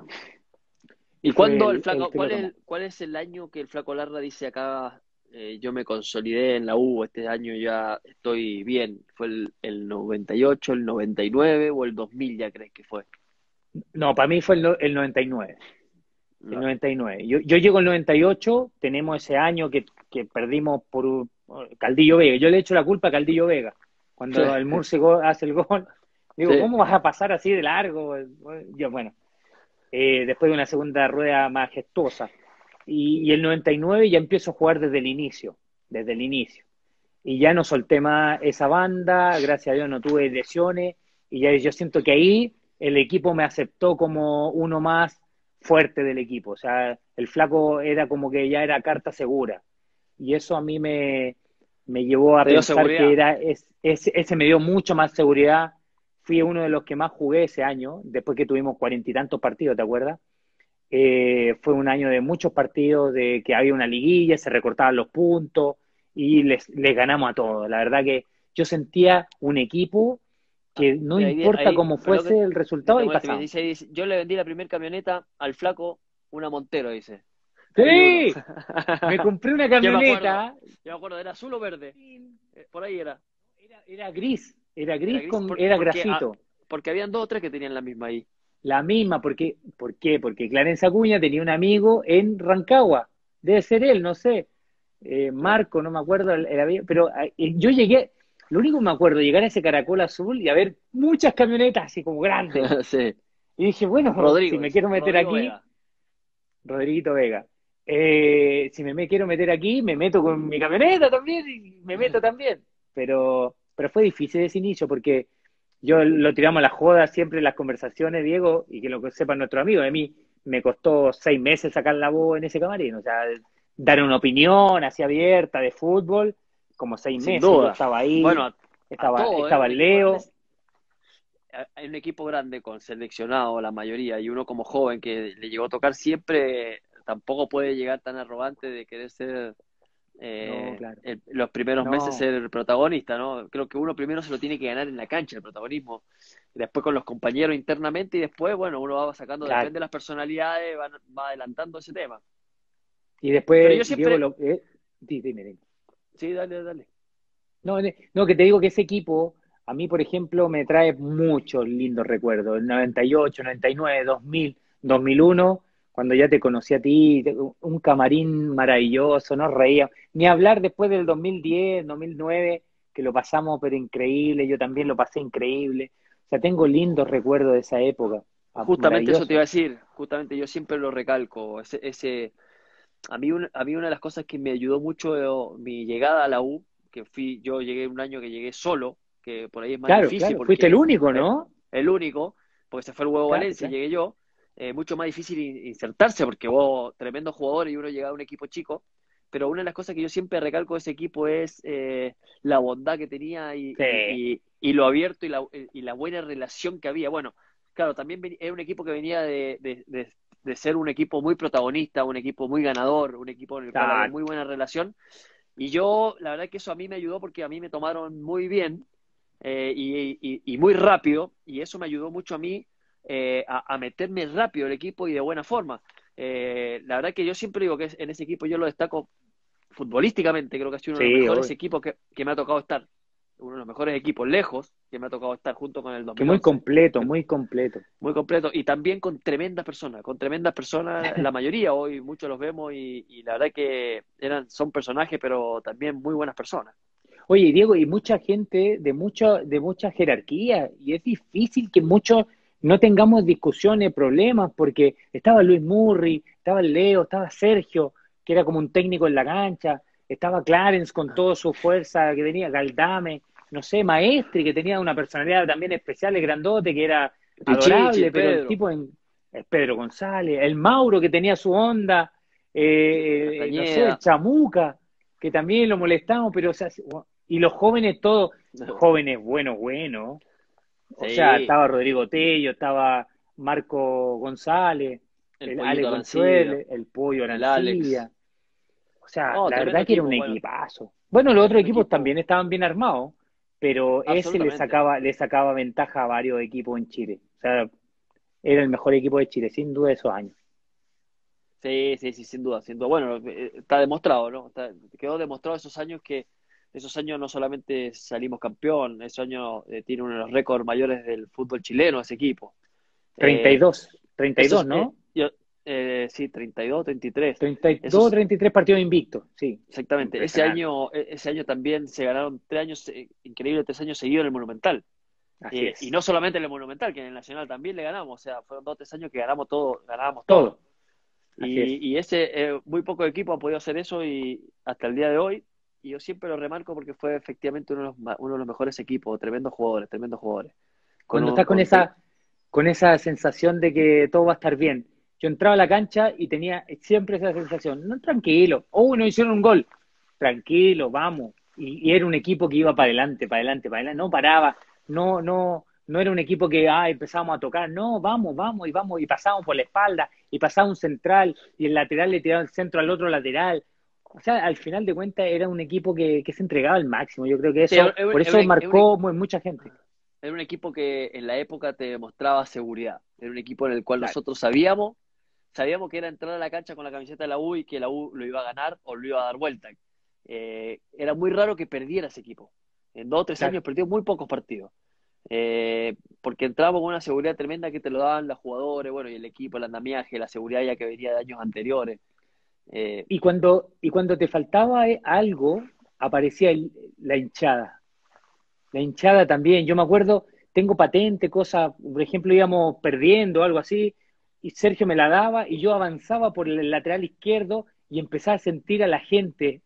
y ¿y fue cuándo el el flaco, que lo tomó. cuál es el año que el flaco Larra dice acá, yo me consolidé en la U, este año ya estoy bien? ¿Fue el 98, el 99 o el 2000 ya crees que fue? No, para mí fue el 99. El No. 99. Yo llego el 98, tenemos ese año que perdimos por Caldillo Vega. Yo le echo la culpa a Caldillo Vega. Cuando el Murcia hace el gol, digo, Sí. ¿cómo vas a pasar así de largo? Yo, bueno, después de una segunda rueda majestuosa. Y el 99 ya empiezo a jugar desde el inicio, desde el inicio. Y ya no solté más esa banda, gracias a Dios no tuve lesiones, y ya yo siento que ahí el equipo me aceptó como uno más fuerte del equipo. O sea, el flaco era como que ya era carta segura. Y eso a mí me llevó a Te dio pensar que seguridad. ese me dio mucho más seguridad. Fui uno de los que más jugué ese año, después que tuvimos cuarenta y tantos partidos, ¿te acuerdas? Fue un año de muchos partidos, de que había una liguilla, se recortaban los puntos y les ganamos a todos. La verdad que yo sentía un equipo que no Mira, importa cómo pero lo que fuese el resultado te y moleste, pasamos. dice, yo le vendí la primera camioneta al flaco, una Montero, dice. Hay uno. ¡Sí! Me compré una Yo me acuerdo, camioneta, ¿era azul o verde? Por ahí era. era Era gris gris era grafito. porque habían dos o tres que tenían la misma ahí. La misma, ¿por qué? Porque Clarence Acuña tenía un amigo en Rancagua. Debe ser él, no sé. Claro. Marco, no me acuerdo, pero yo llegué, lo único que me acuerdo, llegar a ese caracol azul y a ver muchas camionetas así como grandes. Sí. Y dije, bueno, si Rodrigo, me dice. quiero meter Rodrigo aquí, Vega. Rodriguito Vega, si me quiero meter aquí, me meto con mi camioneta también y me meto también. Pero fue difícil ese inicio porque yo lo tiramos a la joda siempre en las conversaciones, Diego, y que lo que sepan nuestros amigos. De mí me costó 6 meses sacar la voz en ese camarín, o sea, dar una opinión así abierta de fútbol, como seis Sin meses. Yo duda. estaba Bueno, ahí, a todo, ¿eh? estaba Leo, Un equipo grande con seleccionado la mayoría y uno como joven que le llegó a tocar siempre, tampoco puede llegar tan arrogante de querer ser no, claro, los primeros meses no, ser el protagonista, ¿no? Creo que uno primero se lo tiene que ganar en la cancha, el protagonismo, y después con los compañeros internamente y después, bueno, uno va sacando, claro. depende de las personalidades, va adelantando ese tema. Y Pero después, yo Diego, siempre, dime. sí, dale, dale. No, no, que te digo que ese equipo, a mí, por ejemplo, me trae muchos lindos recuerdos. El 98, 99, 2000, 2001, cuando ya te conocí a ti, un camarín maravilloso, nos reíamos. Ni hablar después del 2010, 2009, que lo pasamos, pero increíble, yo también lo pasé increíble. O sea, tengo lindos recuerdos de esa época, Justamente eso te iba maravilloso. a decir, justamente yo siempre lo recalco, a mí una de las cosas que me ayudó mucho mi llegada a la U, yo llegué un año que llegué solo, que por ahí es más Claro, difícil claro, fuiste el porque único, eh, ¿no? el único, porque se fue el huevo Claro, Valencia y claro. llegué yo, mucho más difícil insertarse porque vos, tremendo jugador y uno llegaba a un equipo chico, pero una de las cosas que yo siempre recalco de ese equipo es la bondad que tenía Sí, y lo abierto y la buena relación que había. Bueno, claro, también era un equipo que venía de ser un equipo muy protagonista, un equipo muy ganador, un equipo en el cual había claro. muy buena relación. Y yo, la verdad que eso a mí me ayudó porque a mí me tomaron muy bien y muy rápido, y eso me ayudó mucho a mí a meterme rápido el equipo y de buena forma. La verdad que yo siempre digo que en ese equipo yo lo destaco futbolísticamente, creo que ha sido uno de los Sí, mejores obvio. equipos que me ha tocado estar, uno de los mejores equipos lejos que me ha tocado estar junto con el Que muy 2011. completo, muy completo. Muy completo y también con tremendas personas, la mayoría hoy muchos los vemos y la verdad que son personajes, pero también muy buenas personas. Oye, Diego, y mucha gente de mucha jerarquía, y es difícil que muchos no tengamos discusiones, problemas, porque estaba Luis Murray, estaba el Leo, estaba Sergio, que era como un técnico en la cancha, estaba Clarence con toda su fuerza que tenía, Galdame, no sé, Maestri, que tenía una personalidad también especial, el grandote, que era Pichichi, el adorable, pero el Pedro, tipo es Pedro González, el Mauro, que tenía su onda, no sé, el Castañeda. Chamuca, que también lo molestamos, pero o sea, y los jóvenes, todos jóvenes buenos, buenos. O sea, Sí, estaba Rodrigo Tello, estaba Marco González, el el Pollito Ale Arancibia, Consuelo, el Pollo el Alex. Arancilla. O sea, No, la tremendo verdad que era un equipo, bueno, equipazo. Bueno, los otros tremendo equipos equipo, también estaban bien armados, pero ese absolutamente. le sacaba ventaja a varios equipos en Chile. O sea, era el mejor equipo de Chile, sin duda, esos años. Sí, sí, sí, sin duda, sin duda. Bueno, está demostrado, ¿no? Quedó demostrado esos años no solamente salimos campeón, esos años tiene uno de los récords mayores del fútbol chileno ese equipo. Eh, 32, esos, sí, 32, 33. 32, Esos, 33 partidos invictos, sí, exactamente. impresionante. Ese año también se ganaron 3 años, increíble, 3 años seguidos en el Monumental. Así Y es. no solamente en el Monumental, que en el Nacional también le ganamos. O sea, fueron 2 o 3 años que ganamos todo, ganábamos todo. Todo, así es. Y ese, muy poco equipo ha podido hacer eso y hasta el día de hoy. Y yo siempre lo remarco porque fue efectivamente uno de los mejores equipos, tremendos jugadores, tremendos jugadores. Con Cuando un, estás con, con esa sensación de que todo va a estar bien. Yo entraba a la cancha y tenía siempre esa sensación, no, tranquilo, oh, no hicieron un gol, tranquilo, vamos. Y era un equipo que iba para adelante, para adelante, para adelante, no paraba, no era un equipo que empezábamos a tocar, no, vamos, y pasábamos por la espalda, y pasaba un central, y el lateral le tiraba el centro al otro lateral. O sea, al final de cuentas era un equipo que se entregaba al máximo. Yo creo que sí, eso, por eso marcó mucha gente. era un equipo que en la época te demostraba seguridad. Era un equipo en el cual Claro, nosotros sabíamos que era entrar a la cancha con la camiseta de la U y que la U lo iba a ganar o lo iba a dar vuelta. Era muy raro que perdiera ese equipo. En 2 o 3 años claro. perdió muy pocos partidos. Porque entramos con una seguridad tremenda que te lo daban los jugadores, bueno, y el equipo, el andamiaje, la seguridad ya que venía de años anteriores. Eh, Y cuando te faltaba algo, aparecía la hinchada. La hinchada también. Yo me acuerdo, tengo patente, cosas, por ejemplo, íbamos perdiendo, algo así, y Sergio me la daba y yo avanzaba por el lateral izquierdo y empezaba a sentir a la gente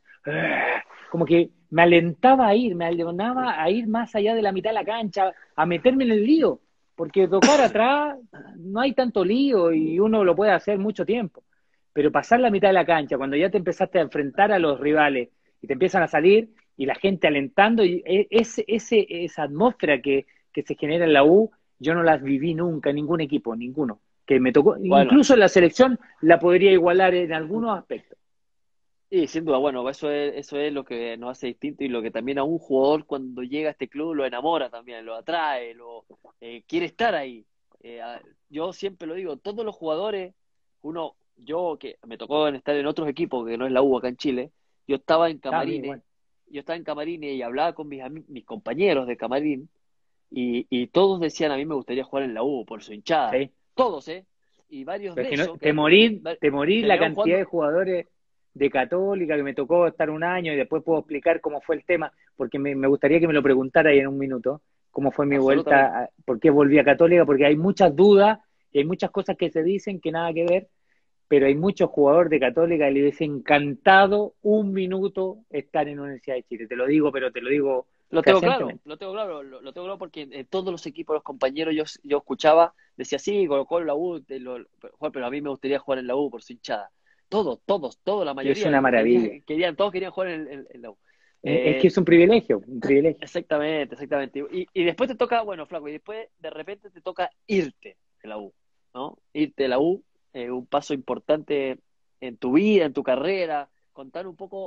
como que me alentaba a ir, me alentaba a ir más allá de la mitad de la cancha, a meterme en el lío, porque tocar atrás no hay tanto lío y uno lo puede hacer mucho tiempo. Pero pasar la mitad de la cancha, cuando ya te empezaste a enfrentar a los rivales y te empiezan a salir, y la gente alentando, y esa atmósfera que se genera en la U, yo no las viví nunca en ningún equipo, ninguno. Que me tocó, bueno, incluso en la selección la podría igualar en algunos aspectos. y sin duda, bueno, eso es lo que nos hace distinto y lo que también a un jugador cuando llega a este club lo enamora también, lo atrae, quiere estar ahí. Yo siempre lo digo, todos los jugadores, yo que me tocó estar en otros equipos que no es la U acá en Chile, yo estaba en Está bien, camarines, igual. yo estaba en camarines y hablaba con mis compañeros de camarín y todos decían a mí me gustaría jugar en la U por su hinchada. Sí. Todos, ¿eh? Y varios Pero es de que no, esos que te morí la terminaron cantidad de jugando. jugadores de Católica que me tocó estar un año y después puedo explicar cómo fue el tema, porque me gustaría que me lo preguntara ahí en un minuto, cómo fue mi Absolutamente. vuelta, por qué volví a Católica, porque hay muchas dudas y hay muchas cosas que se dicen que nada que ver, pero hay muchos jugadores de Católica que les hubiese encantado un minuto estar en la Universidad de Chile. Te lo digo, pero te lo digo fehacientemente. Lo tengo claro porque en todos los equipos, los compañeros, yo escuchaba, decía, sí, Colo Colo, la U, Juan, pero a mí me gustaría jugar en la U por su hinchada. todos, la Es mayoría una maravilla. todos querían jugar en la U. Es que es un privilegio, un privilegio. Exactamente. Y después te toca, bueno, flaco, y después de repente te toca irte de la U, ¿no? Irte de la U, un paso importante en tu vida, en tu carrera. Contar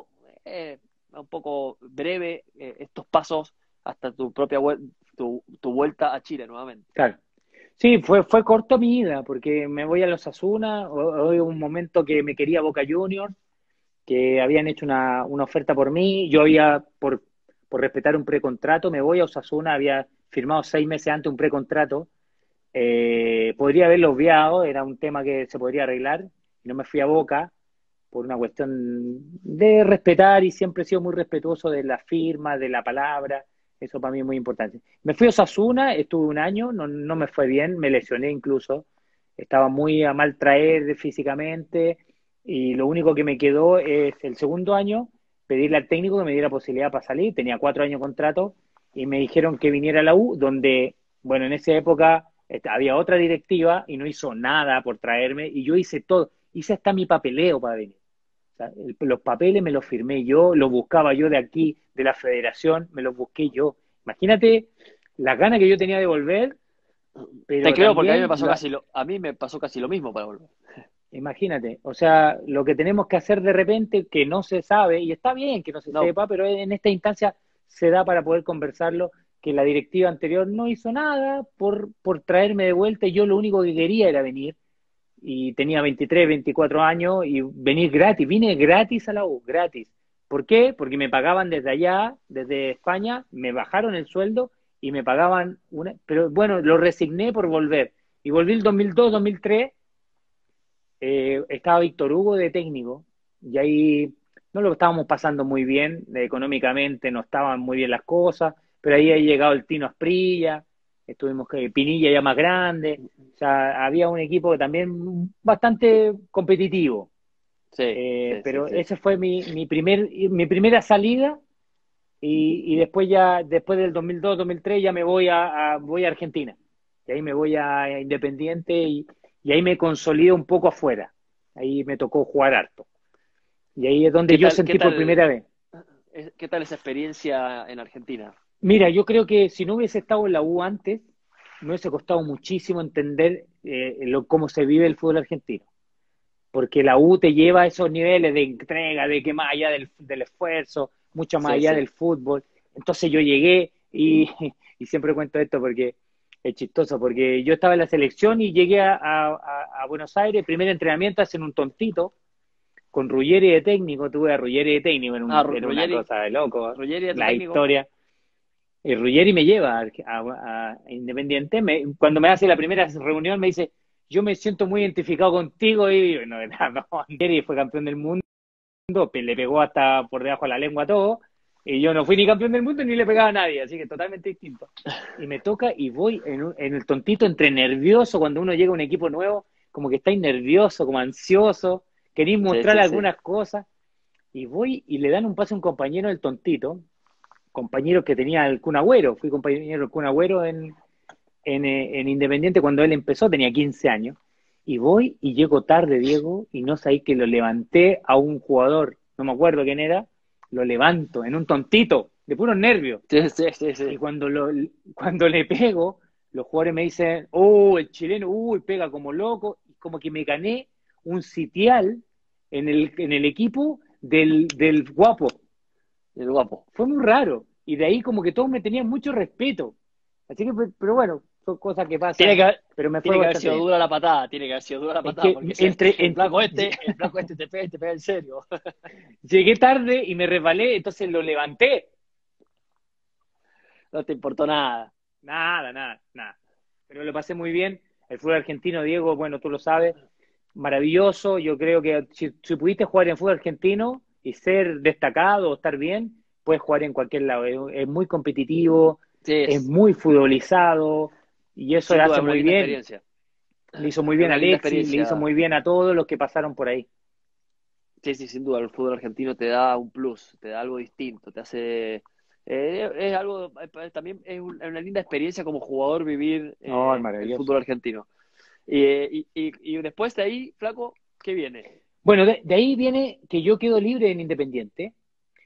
un poco breve, estos pasos hasta tu propia tu vuelta a Chile nuevamente. Claro. Sí, fue corto mi ida, porque me voy a los Asuna, hoy un momento que me quería Boca Juniors, que habían hecho una oferta por mí, yo había, por respetar un precontrato, me voy a Osasuna, había firmado 6 meses antes un precontrato, podría haberlo obviado, era un tema que se podría arreglar, y no me fui a Boca por una cuestión de respetar, y siempre he sido muy respetuoso de la firma, de la palabra, eso para mí es muy importante. Me fui a Osasuna, estuve un año, no me fue bien, me lesioné incluso, estaba muy a mal traer físicamente, y lo único que me quedó es el segundo año, pedirle al técnico que me diera posibilidad para salir, tenía 4 años de contrato, y me dijeron que viniera a la U, donde, bueno, en esa época había otra directiva y no hizo nada por traerme, y yo hice todo, hice hasta mi papeleo para venir. O sea, los papeles me los firmé yo, los buscaba yo de aquí, de la federación, me los busqué yo. Imagínate las ganas que yo tenía de volver, Te pero creo porque también, a mí me pasó casi lo mismo para volver. imagínate, o sea, lo que tenemos que hacer de repente que no se sabe, y está bien que no se No, sepa, pero en esta instancia se da para poder conversarlo, que la directiva anterior no hizo nada por traerme de vuelta, y yo lo único que quería era venir, y tenía 23, 24 años y venir gratis, vine gratis a la U, gratis. ¿Por qué? Porque me pagaban desde allá, desde España, me bajaron el sueldo y me pagaban pero bueno, lo resigné por volver. Y volví el 2002, 2003, estaba Víctor Hugo de técnico y ahí no lo estábamos pasando muy bien, económicamente no estaban muy bien las cosas, pero ahí ha llegado el Tino Asprilla, estuvimos Pinilla ya más grande, o sea, había un equipo también bastante competitivo. Pero sí. ese fue mi primera salida, y después después del 2002, 2003 ya me voy a Argentina, y ahí me voy a Independiente, y ahí me consolido un poco afuera, ahí me tocó jugar harto, y ahí es donde ¿Qué yo tal, sentí por primera vez. qué tal esa experiencia en Argentina? Mira, yo creo que si no hubiese estado en la U antes, me hubiese costado muchísimo entender cómo se vive el fútbol argentino, porque la U te lleva a esos niveles de entrega, de que más allá del esfuerzo, mucho más Sí, allá sí. del fútbol. Entonces yo llegué y siempre cuento esto porque es chistoso, porque yo estaba en la selección y llegué a Buenos Aires, primer entrenamiento, hacen un tontito, con Ruggeri de técnico, tuve a Ruggeri de técnico, era una Ruggeri, cosa de loco, Ruggeri era tu la técnico. historia. Y Ruggeri me lleva a Independiente. Cuando me hace la primera reunión, me dice: Yo me siento muy identificado contigo. Y no, no, Ruggeri fue campeón del mundo, le pegó hasta por debajo de la lengua a todo. Y yo no fui ni campeón del mundo ni le pegaba a nadie, así que totalmente distinto. Y me toca y voy en el tontito, entre nervioso, cuando uno llega a un equipo nuevo, como que estáis nervioso, como ansioso, queréis Sí, mostrar sí, sí. algunas cosas. Y voy y le dan un pase a un compañero del tontito, compañero que tenía el Kun Agüero, fui compañero del Kun Agüero en Independiente cuando él empezó, tenía 15 años, y voy y llego tarde, Diego, y no sabéis que lo levanté a un jugador, no me acuerdo quién era, lo levanto en un tontito, de puros nervios, Sí, sí, sí, y sí. cuando le pego, los jugadores me dicen: oh, el chileno, uy, pega como loco, y como que me gané un sitial en el equipo del guapo. El guapo. Fue muy raro. Y de ahí como que todos me tenían mucho respeto. Así que, pero bueno, son cosas que Tiene que pasan, haber, pero me fue tiene que haber bastante sido bien. dura la patada, tiene que haber sido dura la Es patada, que porque el flaco este te pega en serio. llegué tarde y me resbalé, entonces lo levanté. No te importó nada. Nada, nada, nada. Pero lo pasé muy bien. El fútbol argentino, Diego, bueno, tú lo sabes, maravilloso. Yo creo que si pudiste jugar en fútbol argentino y ser destacado o estar bien, puedes jugar en cualquier lado. Es muy competitivo, Sí, es muy futbolizado, y eso le sin duda hace es una muy linda bien. experiencia. Le hizo muy Es bien a una linda Alexis, le hizo experiencia. muy bien a todos los que pasaron por ahí. Sí, sí, sin duda, el fútbol argentino te da un plus, te da algo distinto, te hace... es algo, también es una linda experiencia como jugador vivir No, es el maravilloso. fútbol argentino. Y después de ahí, flaco, ¿qué viene? Bueno, de ahí viene que yo quedo libre en Independiente.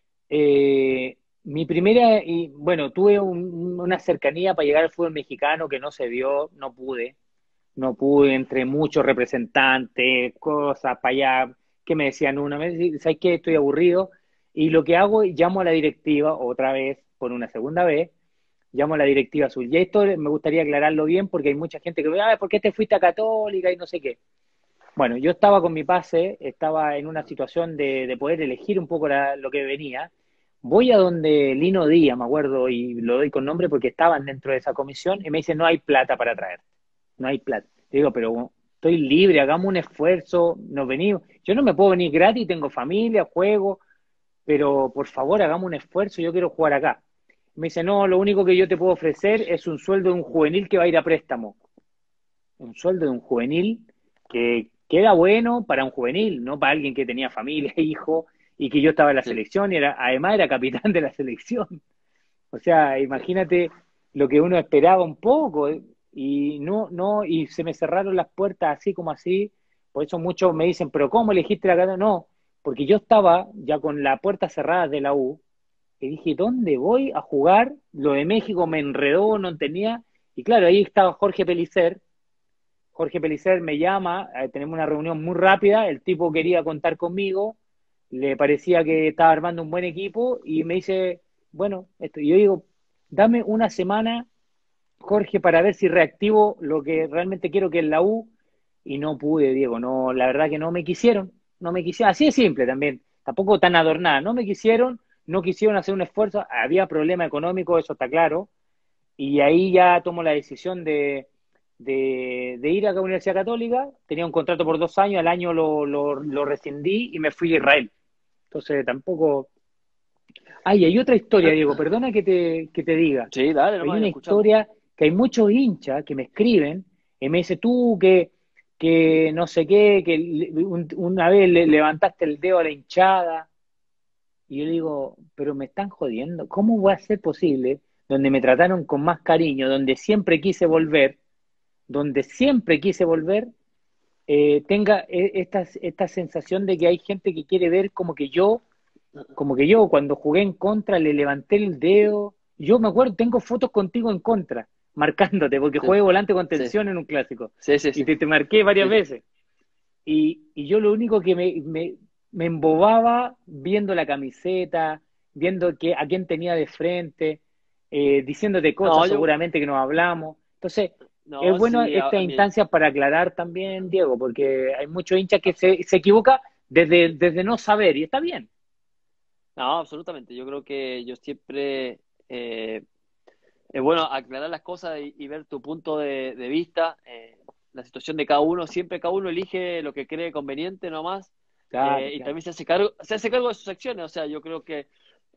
Mi primera, y bueno, tuve una cercanía para llegar al fútbol mexicano que no se dio, no pude entre muchos representantes, cosas para allá, que me decían una vez, ¿sabes qué? Estoy aburrido. Y lo que hago, llamo a la directiva otra vez, por una segunda vez, llamo a la directiva azul. Y esto me gustaría aclararlo bien porque hay mucha gente que me dice, ¿por qué te fuiste a Católica? Y no sé qué. Bueno, yo estaba con mi pase, estaba en una situación de poder elegir un poco lo que venía. Voy a donde Lino Díaz, me acuerdo, y lo doy con nombre porque estaban dentro de esa comisión, y me dicen, no hay plata para traer, no hay plata. Le digo, pero estoy libre, hagamos un esfuerzo, nos venimos. Yo no me puedo venir gratis, tengo familia, juego, pero por favor, hagamos un esfuerzo, yo quiero jugar acá. Me dice, no, lo único que yo te puedo ofrecer es un sueldo de un juvenil que va a ir a préstamo. Un sueldo de un juvenil que era bueno para un juvenil, no para alguien que tenía familia, hijo, y que yo estaba en la Sí. selección, y además era capitán de la selección. O sea, imagínate lo que uno esperaba un poco, y y se me cerraron las puertas así como así. Por eso muchos me dicen, pero ¿cómo elegiste la carrera? No, porque yo estaba ya con la puerta cerrada de la U, y dije, ¿dónde voy a jugar? Lo de México me enredó, no tenía, y claro, ahí estaba Jorge Pellicer me llama, tenemos una reunión muy rápida, el tipo quería contar conmigo, le parecía que estaba armando un buen equipo y me dice, bueno, esto, y yo digo, dame una semana, Jorge, para ver si reactivo lo que realmente quiero, que es la U, y no pude, Diego, no, la verdad que no me quisieron, así de simple también, tampoco tan adornada, no me quisieron, no quisieron hacer un esfuerzo, había problema económico, eso está claro, y ahí ya tomo la decisión de ir a la Universidad Católica. Tenía un contrato por 2 años, al año lo rescindí y me fui a Israel. Entonces tampoco... Ay, hay otra historia, Diego, perdona que te diga. Sí, dale, Hay nomás una escuchando. historia que hay muchos hinchas que me escriben y me dicen, tú que no sé qué, que una vez le levantaste el dedo a la hinchada. Y yo digo, pero me están jodiendo, ¿cómo va a ser posible donde me trataron con más cariño, donde siempre quise volver, tenga esta sensación de que hay gente que quiere ver como que yo cuando jugué en contra le levanté el dedo? Yo me acuerdo, tengo fotos contigo en contra, marcándote, porque Sí, jugué volante sí, contención en un clásico, sí, sí, y sí, te marqué varias sí, sí. veces. Y yo lo único que me embobaba viendo la camiseta, viendo a quién tenía de frente, diciéndote No, cosas yo, seguramente que nos hablamos. Entonces, es no, bueno sí, esta mira, instancia para aclarar también, Diego, porque hay muchos hinchas que se equivoca desde no saber, y está bien. no, absolutamente. Yo creo que yo siempre es bueno aclarar las cosas y ver tu punto de vista, la situación de cada uno. Siempre cada uno elige lo que cree conveniente nomás, Claro, y claro. también se hace cargo de sus acciones. O sea, yo creo que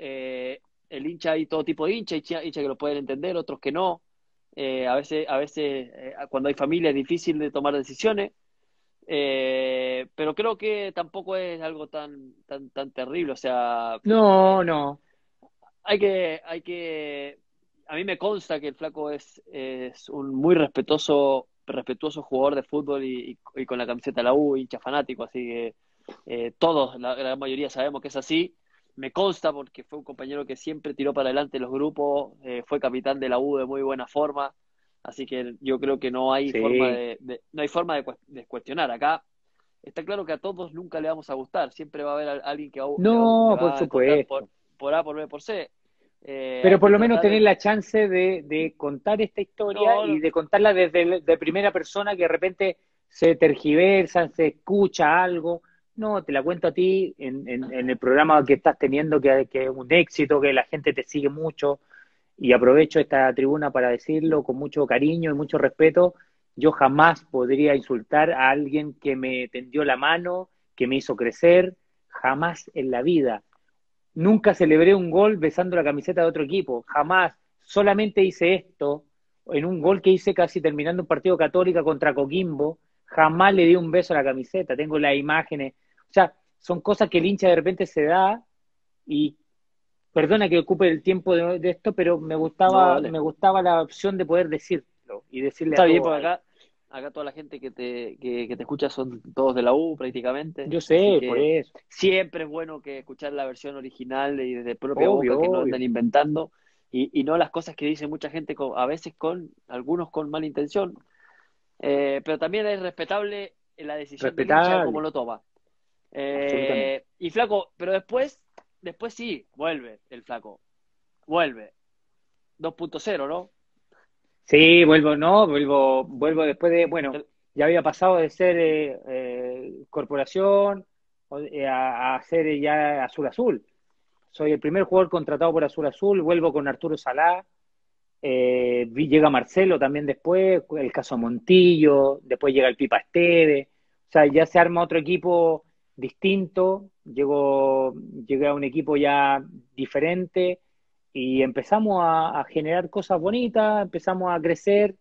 el hincha, hay todo tipo de hincha, hay hincha que lo pueden entender, otros que no. A veces cuando hay familia es difícil de tomar decisiones. Pero creo que tampoco es algo tan, tan, tan terrible. O sea, No, no. a mí me consta que el Flaco es un muy respetuoso jugador de fútbol y con la camiseta de la U, hincha fanático, así que todos, la gran mayoría sabemos que es así. Me consta porque fue un compañero que siempre tiró para adelante los grupos, fue capitán de la U de muy buena forma, así que yo creo que no hay forma Sí. de cuestionar. Acá está claro que a todos nunca le vamos a gustar, siempre va a haber alguien que le No, por va a encontrar por, supuesto. por A, por B, por C. Pero Hay por que lo menos tratar tener de... la chance de contar esta historia No, y no, de contarla de primera persona, que de repente se tergiversa, se escucha algo. No, te la cuento a ti en el programa que estás teniendo, que es un éxito, que la gente te sigue mucho, y aprovecho esta tribuna para decirlo con mucho cariño y mucho respeto. Yo jamás podría insultar a alguien que me tendió la mano, que me hizo crecer, jamás en la vida. Nunca celebré un gol besando la camiseta de otro equipo, jamás. Solamente hice esto en un gol que hice casi terminando un partido Católica contra Coquimbo. Jamás le di un beso a la camiseta, tengo las imágenes. O sea, son cosas que el hincha de repente se da, y perdona que ocupe el tiempo de esto, pero me no, gustaba, dale. me gustaba la opción de poder decirlo y decirle a Está bien todos por ahí. acá. acá toda la gente que te escucha son todos de la U prácticamente, Yo así sé, por que eso. siempre es bueno que escuchar la versión original y desde propia boca, Obvio, que no obvio. anden inventando, y no las cosas que dice mucha gente, a veces algunos con mala intención, pero también es respetable la decisión del hincha, cómo Respetable, lo toma. absolutamente. Y flaco, pero después sí, vuelve el flaco, vuelve, 2.0, ¿no? Sí, vuelvo, no, vuelvo después de, bueno, ya había pasado de ser corporación a ser ya Azul Azul. Soy el primer jugador contratado por Azul Azul, vuelvo con Arturo Salá, llega Marcelo también después, el caso Montillo, después llega el Pipa Esteve, o sea, ya se arma otro equipo distinto, llegué a un equipo ya diferente y empezamos a generar cosas bonitas, empezamos a crecer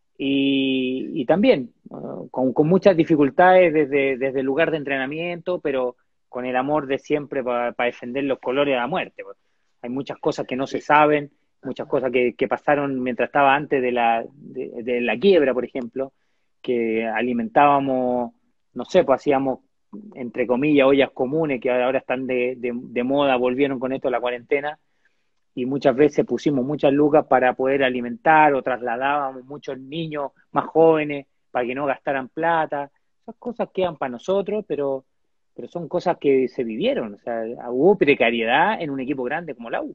y también con muchas dificultades desde el lugar de entrenamiento, pero con el amor de siempre para defender los colores a la muerte. Pues. Hay muchas cosas que no se Y, saben, muchas cosas que pasaron mientras estaba antes de la quiebra, por ejemplo, que alimentábamos, no sé, pues hacíamos, entre comillas, ollas comunes que ahora están de moda, volvieron con esto de la cuarentena y muchas veces pusimos muchas lucas para poder alimentar o trasladábamos muchos niños más jóvenes para que no gastaran plata. Esas cosas quedan para nosotros, pero son cosas que se vivieron. O sea, hubo precariedad en un equipo grande como la U.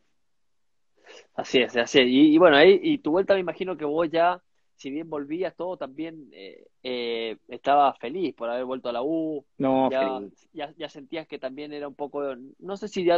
Así es, así es. Y bueno, ahí, y tu vuelta me imagino que vos ya, si bien volvías todo, también estabas feliz por haber vuelto a la U, No, ya, feliz. ya sentías que también era un poco, no sé si ya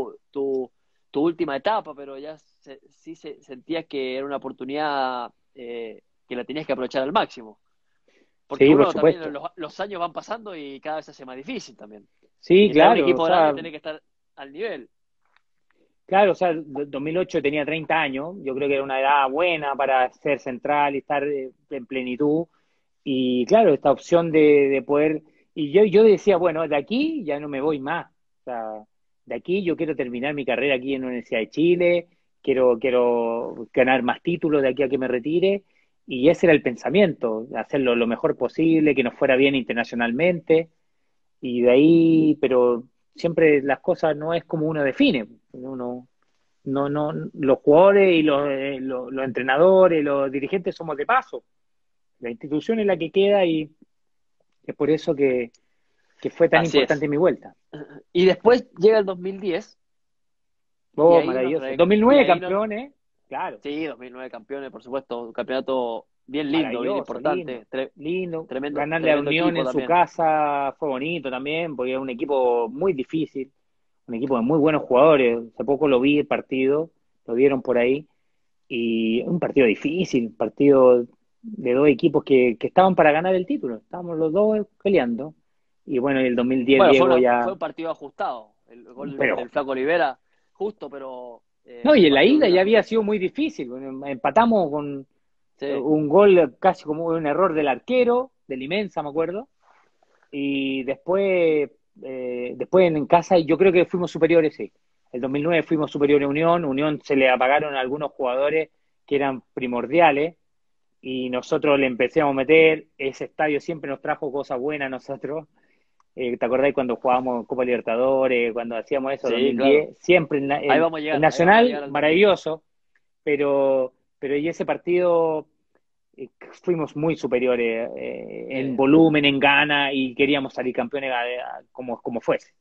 tu última etapa, pero ya sentías que era una oportunidad que la tenías que aprovechar al máximo. Porque Sí, por uno también, supuesto. los años van pasando y cada vez se hace más difícil también. Sí, Y estar en un claro. O equipo grande sea, tiene que estar al nivel. claro, o sea, 2008 tenía 30 años. Yo creo que era una edad buena para ser central y estar en plenitud. Y claro, esta opción de poder, y yo decía, bueno, de aquí ya no me voy más. O sea, de aquí yo quiero terminar mi carrera aquí en la Universidad de Chile, quiero ganar más títulos de aquí a que me retire. Y ese era el pensamiento, hacerlo lo mejor posible, que nos fuera bien internacionalmente. Y de ahí, pero siempre las cosas no es como uno define. Uno, no, los jugadores y los entrenadores, los dirigentes somos de paso. La institución es la que queda y es por eso que fue tan Así es. importante mi vuelta. Y después llega el 2010 y Oh, ahí nos maravilloso. y 2009 ahí nos campeones, claro, sí, 2009 campeones, por supuesto, un campeonato bien lindo, bien maravilloso, lindo, importante, lindo. Ganarle a tremendo Unión equipo en su también. casa fue bonito también, porque era un equipo muy difícil, un equipo de muy buenos jugadores. Hace poco lo vi el partido, lo vieron por ahí, y un partido difícil, un partido de dos equipos que estaban para ganar el título, estábamos los dos peleando. Y bueno, en el 2010 Bueno, Diego fue ya, un partido ajustado, el gol pero del Flaco Olivera, justo, pero no, fue y un en la partido ida bien ya había ajustado. sido muy difícil. Bueno, empatamos con Sí, un gol casi como un error del arquero, del Imensa, me acuerdo. Y después en casa yo creo que fuimos superiores, sí. El 2009 fuimos superiores a Unión. Unión se le apagaron a algunos jugadores que eran primordiales y nosotros le empezamos a meter. Ese estadio siempre nos trajo cosas buenas a nosotros. ¿Te acordás cuando jugábamos Copa Libertadores, cuando hacíamos eso sí, claro. 2010? Siempre el Ahí vamos a Nacional, llegar al 2010. maravilloso, pero y ese partido fuimos muy superiores en Sí, volumen, en gana y queríamos salir campeones como fuese.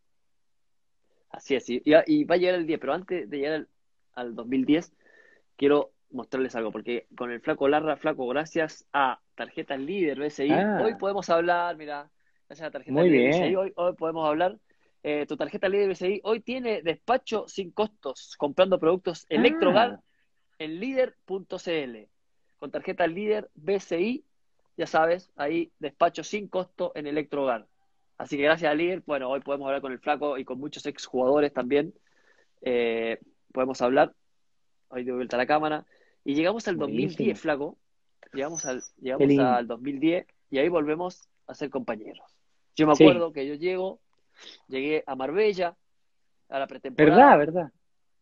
así es, y va a llegar el 10, pero antes de llegar al 2010, quiero mostrarles algo, porque con el Flaco Larra, Flaco, gracias a Tarjeta Líder BCI, hoy Ah, podemos hablar, mira, gracias a Tarjeta muy Líder BCI, bien. hoy podemos hablar. Tu tarjeta Líder BCI hoy tiene despacho sin costos, comprando productos Electrogar Ah, en líder.cl. Con tarjeta Líder BCI, ya sabes, ahí despacho sin costo en Electrogar. Así que gracias a Líder, bueno, hoy podemos hablar con el Flaco y con muchos exjugadores también. Eh, podemos hablar. Ahí de vuelta a la cámara. Y llegamos al 2010, buenísimo. flaco. Qué Llegamos lindo. al 2010 y ahí volvemos a ser compañeros. Yo me Sí, acuerdo que llegué a Marbella, a la verdad, pretemporada, verdad.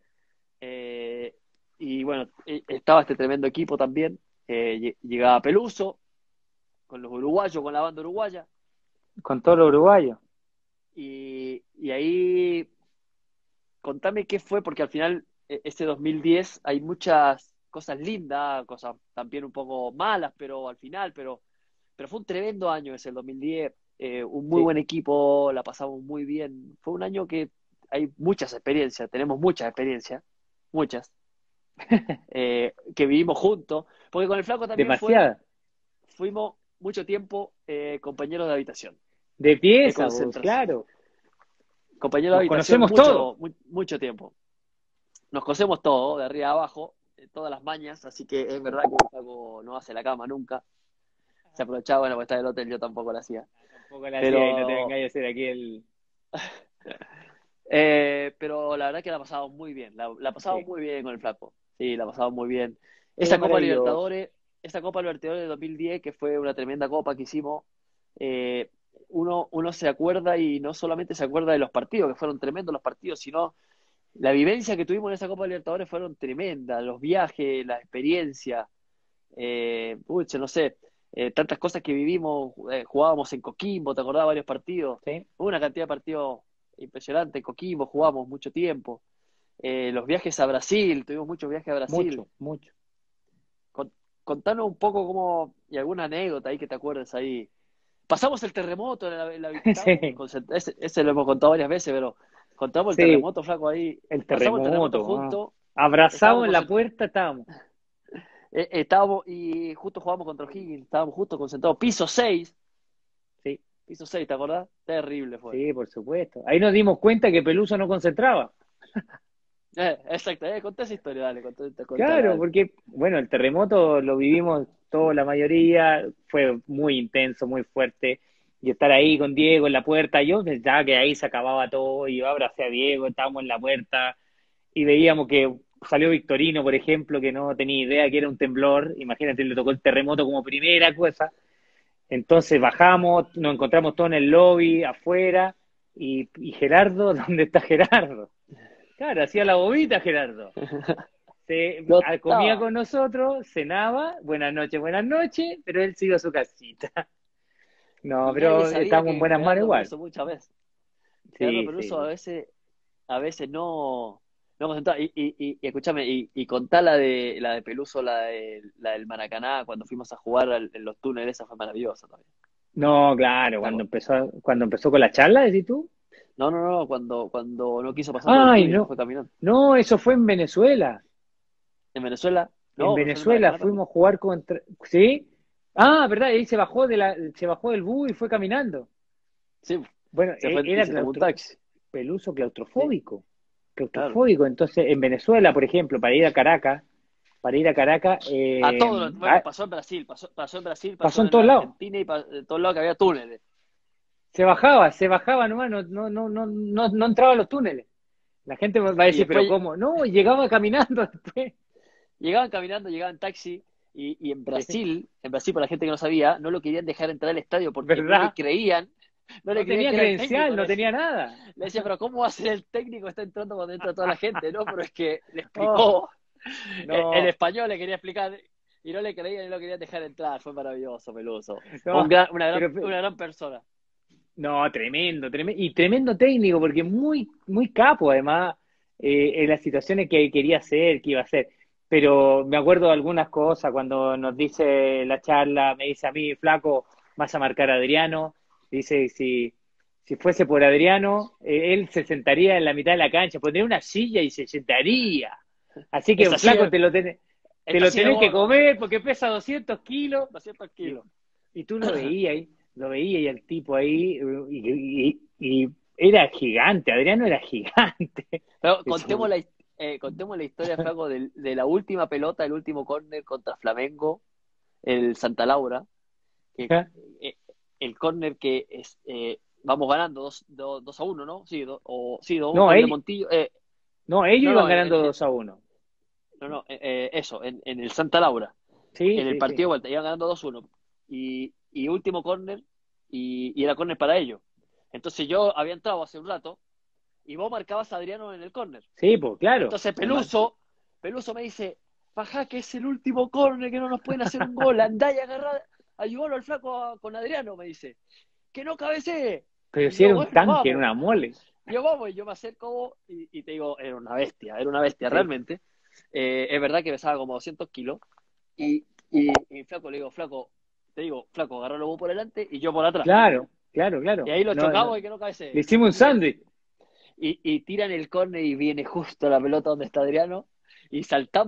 eh, y bueno, estaba este tremendo equipo también. Llegaba Peluso, con los uruguayos, con la banda uruguaya. Con todos los uruguayos. Y ahí, contame qué fue, porque al final, ese 2010, hay muchas cosas lindas, cosas también un poco malas, pero al final, pero fue un tremendo año ese, el 2010. Un muy Sí. buen equipo, la pasamos muy bien. Fue un año que hay muchas experiencias, tenemos muchas experiencias, muchas, que vivimos juntos, porque con el Flaco también Demasiada. fuimos mucho tiempo compañeros de habitación, De de pieza, vos, concentración. claro. Compañeros de Nos habitación conocemos todos. mucho tiempo. Nos cosemos todo, de arriba a abajo, todas las mañas, así que es verdad que el Flaco no hace la cama nunca. Se aprovechaba, bueno, porque estaba en el hotel, yo tampoco la hacía. Tampoco la hacía y no te Pero, vengáis a hacer aquí el... pero la verdad que la pasamos muy bien, la pasamos Sí. muy bien con el Flaco. Sí, la pasamos muy bien. Es Esa Copa maravilloso. Libertadores, esa Copa Libertadores de 2010, que fue una tremenda copa que hicimos, eh, uno se acuerda y no solamente se acuerda de los partidos, que fueron tremendos los partidos, sino la vivencia que tuvimos en esa Copa Libertadores fueron tremendas, los viajes, la experiencia, pucha, no sé, tantas cosas que vivimos, jugábamos en Coquimbo, ¿te acordás? Varios partidos, Sí. hubo una cantidad de partidos impresionante en Coquimbo, jugamos mucho tiempo, los viajes a Brasil, tuvimos muchos viajes a Brasil. Mucho, mucho. Con- Contanos un poco cómo, y alguna anécdota ahí que te acuerdes ahí. Pasamos el terremoto, Sí. ese lo hemos contado varias veces, pero contamos el Sí, terremoto, Flaco, ahí. el Pasamos el terremoto terremoto. juntos, Abrazados estábamos, en la puerta estábamos. estábamos y justo jugábamos contra O'Higgins, estábamos justo concentrados. Piso 6, Sí, piso 6, ¿te acordás? Terrible fue. sí, por supuesto. Ahí nos dimos cuenta que Peluso no concentraba. Exacto, conté esa historia, dale, contala, Claro, dale. porque, bueno, el terremoto lo vivimos todos, la mayoría, fue muy intenso, muy fuerte. Y estar ahí con Diego en la puerta, yo pensaba que ahí se acababa todo, y yo abracé a Diego, estábamos en la puerta, y veíamos que salió Victorino, por ejemplo, que no tenía idea que era un temblor, imagínate, le tocó el terremoto como primera cosa. Entonces bajamos, nos encontramos todos en el lobby, afuera, y Gerardo, ¿dónde está Gerardo? Claro, hacía la bobita Gerardo. No Comía estaba. con nosotros, cenaba, buenas noches, pero él se iba a su casita. No, Y nadie pero sabía estamos en que buenas manos Gerardo igual. Peluso muchas veces. Gerardo Sí, Peluso sí. a veces no concentraba. Y escúchame, y contá la de Peluso, la del Maracaná, cuando fuimos a jugar en los túneles, esa fue maravillosa también. No, claro, ¿Te acuerdas? cuando empezó con la charla, decís tú. No, cuando no quiso pasar por el Ay, túnel y se no, fue caminando. no, eso fue en Venezuela. En Venezuela, En no, pero fue en el Venezuela Maracaná también. fuimos a jugar contra, ¿sí? Ah, verdad, ahí se bajó del bus y fue caminando. Sí, Bueno, se fue y era se tomó un taxi. Peluso Sí, claustrofóbico, claro. claustrofóbico. Entonces, en Venezuela, por ejemplo, para ir a Caracas, Bueno, pasó en Brasil, pasó en Brasil, pasó pasó en en todos lados. Argentina y en todos lados que había túneles. Se bajaba nomás, no entraba a los túneles. La gente va a Y decir, pero después ¿cómo? No, llegaba caminando después. llegaban caminando, llegaban en taxi, y Sí, En Brasil, para la gente que no sabía, no lo querían dejar entrar al estadio porque ¿verdad? no le No creían tenía que era el credencial, técnico. no tenía nada. Le decía, pero ¿cómo va a ser el técnico? Está entrando cuando entra toda la gente, ¿no? Pero es que le Oh, explicó, en no, español le quería explicar, y no le creían y no lo querían dejar entrar. Fue maravilloso, Peluso. no, pero Una gran persona. no, tremendo, tremendo, y tremendo técnico, porque muy, muy capo además, en las situaciones que quería hacer, que iba a hacer. Pero me acuerdo de algunas cosas, cuando nos dice la charla, me dice a mí, flaco, vas a marcar a Adriano, dice, si fuese por Adriano, él se sentaría en la mitad de la cancha, pondría una silla y se sentaría. Así que, Es así flaco, de, te es lo así de tenés que gordo, comer porque pesa 200 kilos. 200 Y, kilos. y tú lo veías y el tipo ahí, y era gigante, Adriano era gigante. Pero Eso, contemos la historia, Flaco, de la última pelota, el último córner contra Flamengo, el Santa Laura, que ¿ya? eh, el córner que vamos ganando 2-1, ¿no? Sí, sí, 2-1 No, gol de Montillo. no, ellos No, iban no, ganando 2-1. eso, en el Santa Laura, Sí, en el sí, partido sí. de vuelta, iban ganando 2-1. Y último córner, y era córner para ellos. Entonces yo había entrado hace un rato, y vos marcabas a Adriano en el córner. Sí, pues claro. Entonces Peluso me dice, Fajá, que es el último córner, que no nos pueden hacer un gol, andá y agarrá. ayúdalo al flaco con Adriano, me dice. Que no cabecee. Pero Y si yo, era un bueno, tanque, vamos. era una mole. Yo vamos, y yo me acerco y te digo, era una bestia Sí, realmente. Es verdad que pesaba como 200 kilos. Y flaco, le digo, flaco, te digo, flaco, agárralo vos por delante y yo por atrás. claro, claro, Y claro. ahí lo No, no, chocamos y que no le cabecee. hicimos un sándwich. Y tiran el córner y viene justo la pelota donde está Adriano. Y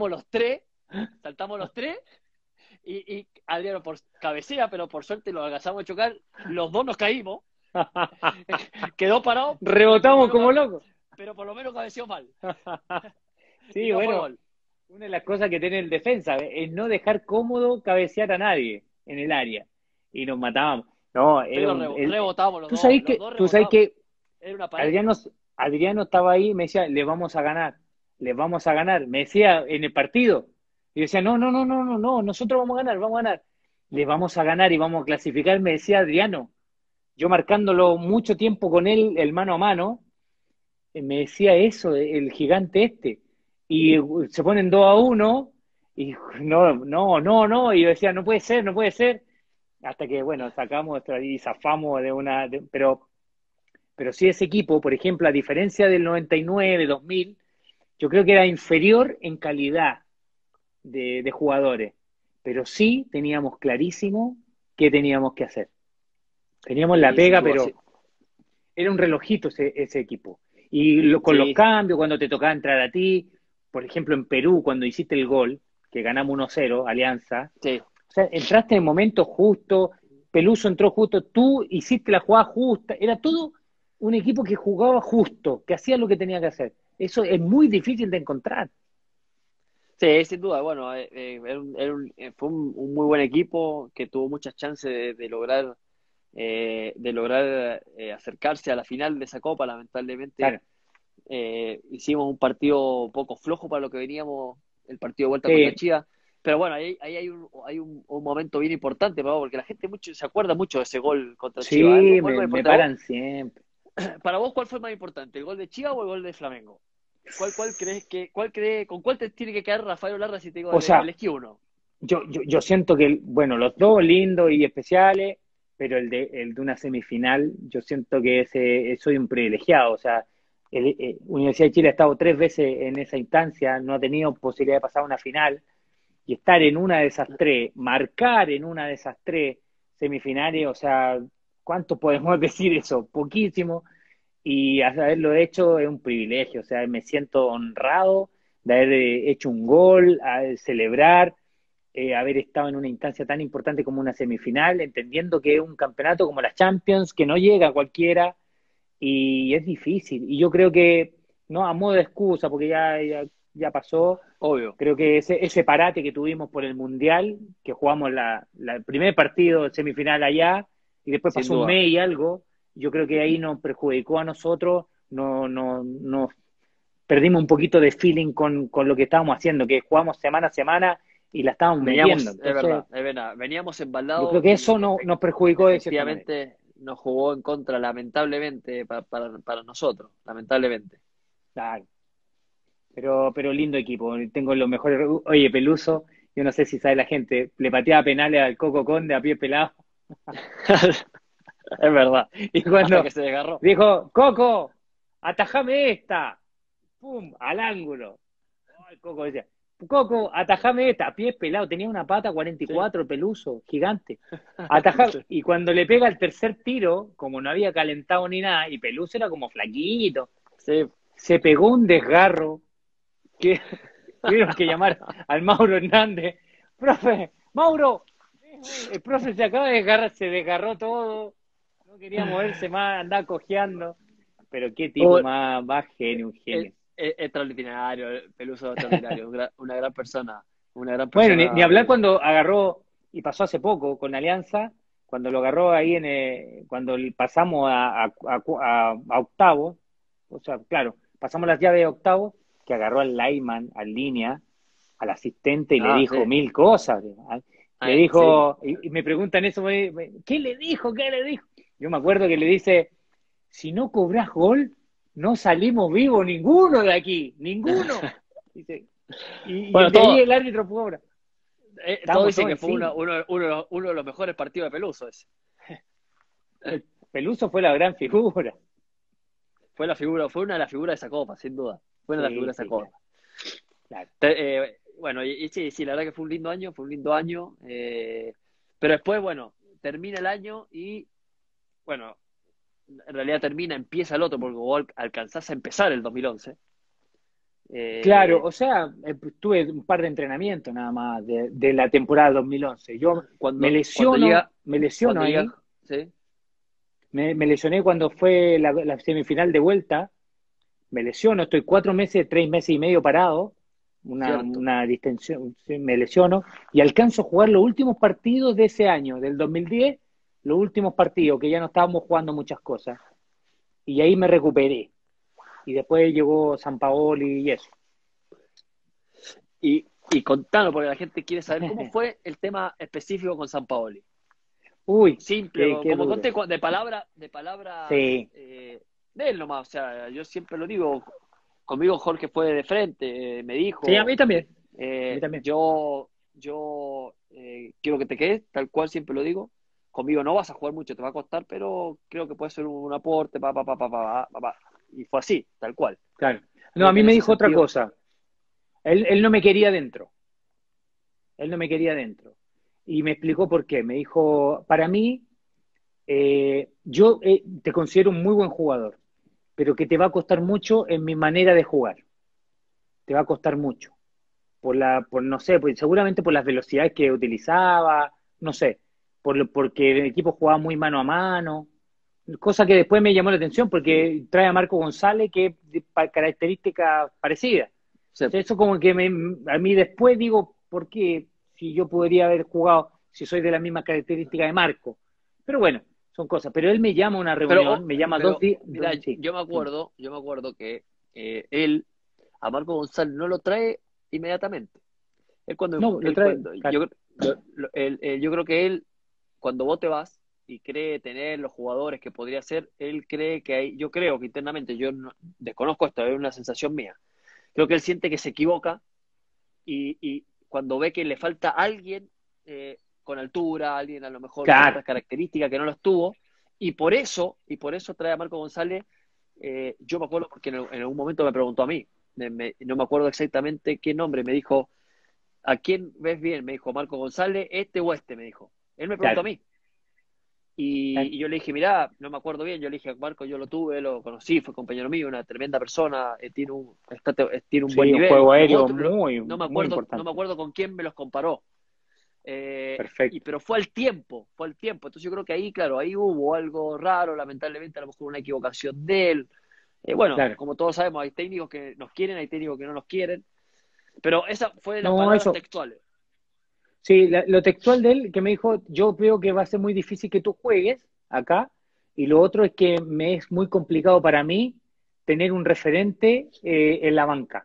saltamos los tres. Y Adriano por cabecea, pero por suerte lo alcanzamos a chocar. Los dos nos caímos. Quedó parado, Rebotamos como locos. pero por lo menos cabeceó mal. Y Sí, no fue bueno, gol. una de las cosas que tiene el defensa es no dejar cómodo cabecear a nadie en el área. Y nos matábamos. No, era Pero rebotamos tú los dos sabes rebotamos. que Era una pared. Adriano estaba ahí y me decía, le vamos a ganar, les vamos a ganar. Me decía en el partido. Y yo decía, no, no, no, no, no, no, nosotros vamos a ganar, vamos a ganar. Les vamos a ganar y vamos a clasificar, me decía Adriano. Yo marcándolo mucho tiempo con él, el mano a mano, me decía eso, el gigante este. Y se ponen 2-1, y no, no, no, no, y yo decía, no puede ser, no puede ser. Hasta que, bueno, sacamos y zafamos pero sí ese equipo, por ejemplo, a diferencia del 99, 2000, yo creo que era inferior en calidad de jugadores, pero sí teníamos clarísimo qué teníamos que hacer. Teníamos la Sí, sin pega, duda, pero sí. era un relojito ese equipo. Y con los Sí, cambios, cuando te tocaba entrar a ti, por ejemplo, en Perú, cuando hiciste el gol, que ganamos 1-0, Alianza, sí. o sea, entraste en el momento justo, Peluso entró justo, tú hiciste la jugada justa, era todo un equipo que jugaba justo, que hacía lo que tenía que hacer. Eso es muy difícil de encontrar. Sí, sin duda. Bueno, fue un muy buen equipo que tuvo muchas chances de lograr acercarse a la final de esa copa. Lamentablemente, Claro, hicimos un partido poco flojo para lo que veníamos, el partido de vuelta contra sí, Chivas. Pero bueno, ahí hay un momento bien importante, Pablo, porque la gente se acuerda mucho de ese gol contra Chivas. sí, ¿Cuál es más me importante? paran siempre. Para vos, ¿cuál fue más importante? ¿El gol de Chivas o el gol de Flamengo? ¿Con cuál te tiene que quedar Rafael Olarra si te digo O sea, elegí uno? yo siento que, bueno, los dos lindos y especiales, pero el de una semifinal, yo siento que soy un privilegiado. O sea, Universidad de Chile ha estado 3 veces en esa instancia, no ha tenido posibilidad de pasar a una final, y estar en una de esas tres, marcar en una de esas tres semifinales, o sea, ¿cuánto podemos decir eso? Poquísimo. Y haberlo hecho es un privilegio, o sea, me siento honrado de haber hecho un gol, celebrar, haber estado en una instancia tan importante como una semifinal, entendiendo que es un campeonato como la Champions, que no llega a cualquiera y es difícil. Y yo creo que, no a modo de excusa, porque ya pasó, Obvio, creo que ese parate que tuvimos por el Mundial, que jugamos el primer partido semifinal allá, y después sin pasó un duda. mes y algo, yo creo que ahí nos perjudicó a nosotros, nos perdimos un poquito de feeling con lo que estábamos haciendo, que jugamos semana a semana y la estábamos metiendo. Veníamos, Entonces, es verdad, veníamos yo creo embalados que eso y nos perjudicó de cierta manera. efectivamente nos jugó en contra, lamentablemente, para nosotros, lamentablemente. Claro. Pero lindo equipo, tengo los mejores. Oye, Peluso, yo no sé si sabe la gente, le pateaba penales al Coco Conde a pie pelado. Es verdad, Y hasta cuando que se desgarró. dijo, Coco, atajame esta, ¡pum! Al ángulo. El Coco decía, Coco, atajame esta, a pie pelado, tenía una pata Sí. 44, Peluso, gigante. Atajame. Y cuando le pega el tercer tiro, como no había calentado ni nada, y Peluso era como flaquito, Sí. se pegó un desgarro que tuvieron que llamar al Mauro Hernández. Profe, Mauro, el profe se acaba de desgarrar, se desgarró todo, no quería moverse más, andaba cojeando. Pero qué tipo Oh, más genio, un genio. extraordinario, Peluso extraordinario, una gran persona, una gran Bueno, ni persona. hablar cuando agarró, y pasó hace poco con Alianza, cuando lo agarró ahí cuando pasamos a octavo, o sea, claro, pasamos las llaves de octavo, que agarró al lineman, al línea, al asistente y le Ah, dijo sí. 1000 cosas. Le Sí. dijo, y me preguntan eso, ¿qué le dijo? ¿Qué le dijo? Yo me acuerdo que le dice, si no cobras gol, no salimos vivos ninguno de aquí, ninguno. Dice, y Bueno, el de ahí el árbitro cobra. Todos Estamos dicen todos que fue encima. uno de los mejores partidos de Peluso ese. El Peluso fue la gran figura. Fue una de las figuras de esa copa, sin duda. Fue una de las Sí, figuras de esa sí, copa. claro, claro. Bueno, y sí, sí, la verdad que fue un lindo año. Pero después, bueno, termina el año y, bueno, en realidad empieza el otro, porque vos alcanzás a empezar el 2011. Claro, Eh, o sea, tuve un par de entrenamientos nada más de la temporada 2011. Yo cuando llega, me lesiono ahí, ¿sí? me lesioné cuando fue la semifinal de vuelta, me lesiono, estoy 4 meses, 3 meses y medio parado, Cierto. una distensión, sí, me lesiono y alcanzo a jugar los últimos partidos de ese año, del 2010, los últimos partidos, que ya no estábamos jugando muchas cosas. Y ahí me recuperé. Y después llegó San Paoli y eso. Y contanos, porque la gente quiere saber cómo fue el tema específico con San Paoli. Uy, Simple, qué como duro. conté de palabras Sí, de él nomás. O sea, yo siempre lo digo, conmigo Jorge fue de frente, me sí, a dijo, mí también. A mí también. yo quiero que te quedes, tal cual siempre lo digo. Conmigo no vas a jugar mucho, te va a costar, pero creo que puede ser un aporte, pa. Y fue así, tal cual. Claro. No, Creo a que mí en me ese dijo otra sentido, cosa. Él no me quería dentro. Él no me quería dentro. Y me explicó por qué. Me dijo, para mí, yo te considero un muy buen jugador, pero que te va a costar mucho en mi manera de jugar. Te va a costar mucho. No sé, pues seguramente por las velocidades que utilizaba, no sé, porque el equipo jugaba muy mano a mano, cosa que después me llamó la atención porque trae a Marco González que es de características parecidas. sí, Entonces eso como que a mí después digo, ¿por qué si yo podría haber jugado, si soy de la misma característica de Marco? Pero bueno, son cosas. Pero él me llama a una reunión, me llama dos pero días, mira, sí, yo me acuerdo que él a Marco González no lo trae inmediatamente. no, lo trae, claro, Yo creo que él, cuando vos te vas y cree tener los jugadores que podría ser, él cree que hay, yo creo que internamente, yo desconozco esto, es una sensación mía. Creo que él siente que se equivoca y cuando ve que le falta alguien con altura, alguien a lo mejor con claro, otras características que no los tuvo, y por eso trae a Marco González. Yo me acuerdo porque en algún momento me preguntó a mí, no me acuerdo exactamente qué nombre, me dijo, ¿a quién ves bien? Me dijo, Marco González, este o este, me dijo. Él me preguntó a claro. mí. Y yo le dije, mirá, no me acuerdo bien, yo le dije, Marco, yo lo tuve, lo conocí, fue compañero mío, una tremenda persona, tiene un buen Sí, un nivel. juego Los aéreo otros, muy, muy no me importante. acuerdo con quién me los comparó. Perfecto. Pero fue al tiempo. Entonces yo creo que ahí, claro, ahí hubo algo raro, lamentablemente, a lo mejor una equivocación de él. Bueno, Claro. como todos sabemos, hay técnicos que nos quieren, hay técnicos que no nos quieren, pero esa fue las No, palabras eso. textuales. Sí, lo textual de él que me dijo, yo veo que va a ser muy difícil que tú juegues acá. Y lo otro es que me es muy complicado para mí tener un referente en la banca.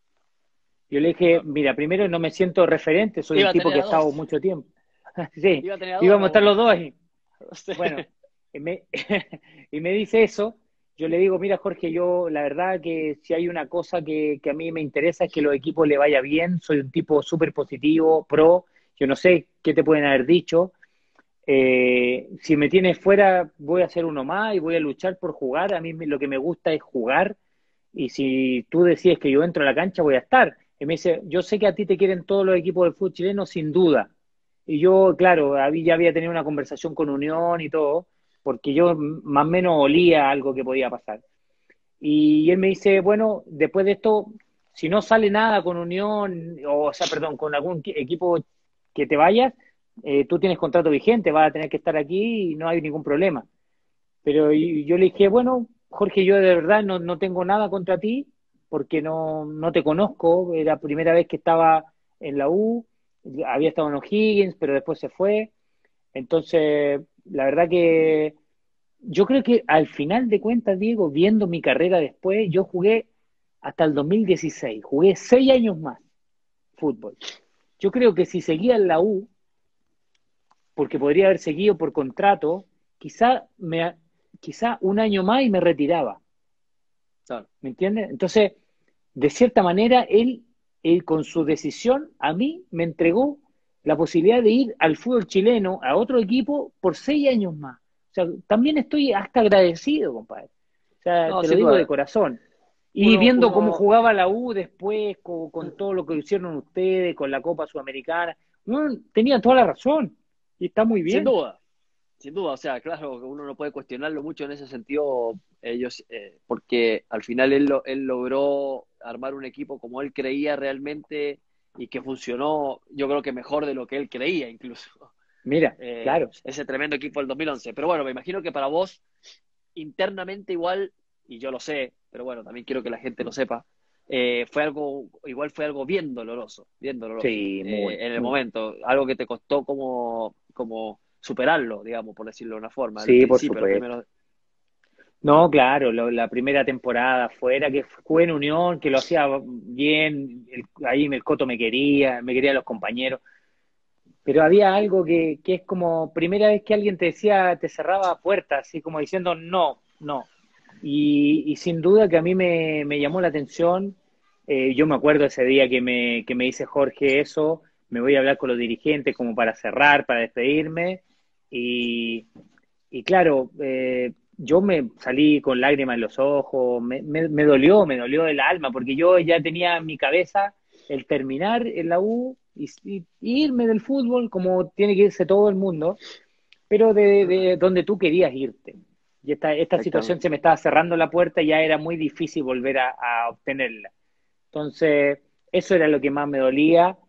Yo le dije, Claro. mira, primero no me siento referente, soy un Iba a tipo tener que ha a estado dos. mucho tiempo. Sí, Iba a tener a dos en íbamos a la estar U. los dos ahí. Sí. Bueno, y me, y me dice eso, yo le digo, mira Jorge, yo la verdad que si hay una cosa que a mí me interesa es que los equipos le vaya bien, soy un tipo súper positivo, pro, yo no sé qué te pueden haber dicho, si me tienes fuera voy a hacer uno más y voy a luchar por jugar, a mí lo que me gusta es jugar y si tú decides que yo entro a la cancha voy a estar. Y me dice, yo sé que a ti te quieren todos los equipos del fútbol chileno sin duda, y yo, claro, ya había tenido una conversación con Unión y todo, porque yo más o menos olía algo que podía pasar. Y él me dice, bueno, después de esto, si no sale nada con Unión, o sea, perdón, con algún equipo que te vayas, tú tienes contrato vigente, vas a tener que estar aquí y no hay ningún problema. Pero yo le dije, bueno, Jorge, yo de verdad no tengo nada contra ti, porque no te conozco, era la primera vez que estaba en la U, había estado en O'Higgins, pero después se fue. Entonces, la verdad que yo creo que al final de cuentas, Diego, viendo mi carrera después, yo jugué hasta el 2016, jugué 6 años más fútbol. Yo creo que si seguía en la U, porque podría haber seguido por contrato, quizá un año más y me retiraba, Claro. ¿me entiendes? Entonces, de cierta manera, él con su decisión a mí me entregó la posibilidad de ir al fútbol chileno, a otro equipo, por 6 años más. O sea, también estoy hasta agradecido, compadre. O sea, No, te lo sin digo de duda. corazón. Y Uno, viendo cómo uno, jugaba la U después, con todo lo que hicieron ustedes, con la Copa Sudamericana, uno tenía toda la razón. Y está muy sin bien. duda. Sin duda, o sea, claro que uno no puede cuestionarlo mucho en ese sentido, ellos, porque al final él logró armar un equipo como él creía realmente y que funcionó, yo creo que mejor de lo que él creía incluso, Mira, claro. ese tremendo equipo del 2011. Pero bueno, me imagino que para vos, internamente igual, y yo lo sé, pero bueno, también quiero que la gente lo sepa, igual fue algo bien doloroso, Sí, muy, en el muy. momento, algo que te costó como superarlo, digamos, por decirlo de una forma, al Sí, por principio, los supuesto. primeros. No, claro, la primera temporada fuera, que jugué en Unión, que lo hacía bien, ahí el Coto me querían los compañeros, pero había algo que es como primera vez que alguien te decía, te cerraba puertas, así como diciendo no, no. Y sin duda que a mí me llamó la atención. Yo me acuerdo ese día que me dice Jorge eso, me voy a hablar con los dirigentes como para cerrar, para despedirme, y, y claro, yo me salí con lágrimas en los ojos, me dolió el alma, porque yo ya tenía en mi cabeza el terminar en la U y irme del fútbol como tiene que irse todo el mundo, pero de donde tú querías irte. Y esta situación Exactamente. se me estaba cerrando la puerta y ya era muy difícil volver a obtenerla. Entonces, eso era lo que más me dolía,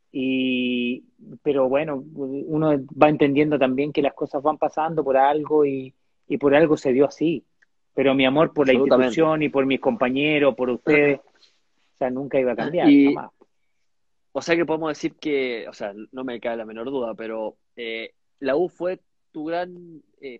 y, pero bueno, uno va entendiendo también que las cosas van pasando por algo y por algo se dio así. Pero mi amor por la Absolutamente. institución y por mis compañeros, por ustedes, o sea, nunca iba a cambiar, Y, jamás. o sea que podemos decir que, o sea, no me cae la menor duda, pero la U fue tu gran,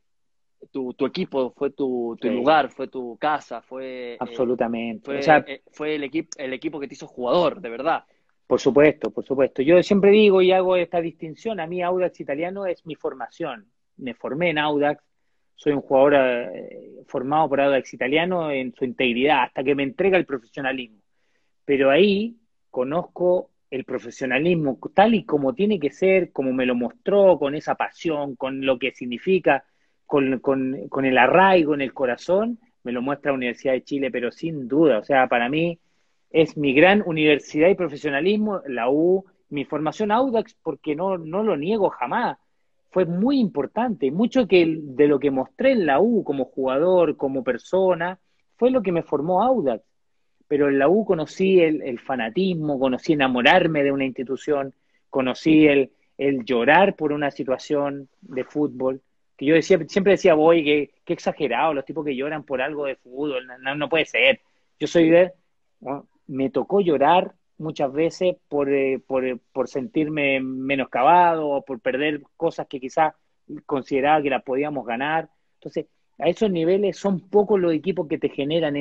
tu equipo, fue tu Sí, lugar, fue tu casa, absolutamente. O sea, fue el equipo que te hizo jugador, de verdad. por supuesto, por supuesto. Yo siempre digo y hago esta distinción. A mí Audax Italiano es mi formación. Me formé en Audax. Soy un jugador formado por Audax Italiano en su integridad hasta que me entrega el profesionalismo. Pero ahí conozco el profesionalismo tal y como tiene que ser, como me lo mostró, con esa pasión, con lo que significa, con el arraigo en el corazón, me lo muestra la Universidad de Chile, pero sin duda, o sea, para mí es mi gran universidad y profesionalismo, la U, mi formación Audax, porque no lo niego jamás, fue muy importante, mucho de lo que mostré en la U como jugador, como persona, fue lo que me formó Audax, pero en la U conocí el fanatismo, conocí enamorarme de una institución, conocí el llorar por una situación de fútbol, que yo decía, siempre decía, voy, que exagerado, los tipos que lloran por algo de fútbol, no puede ser. Yo soy de, ¿no? Me tocó llorar muchas veces por sentirme menoscabado o por perder cosas que quizás consideraba que las podíamos ganar. Entonces, a esos niveles son pocos los equipos que te generan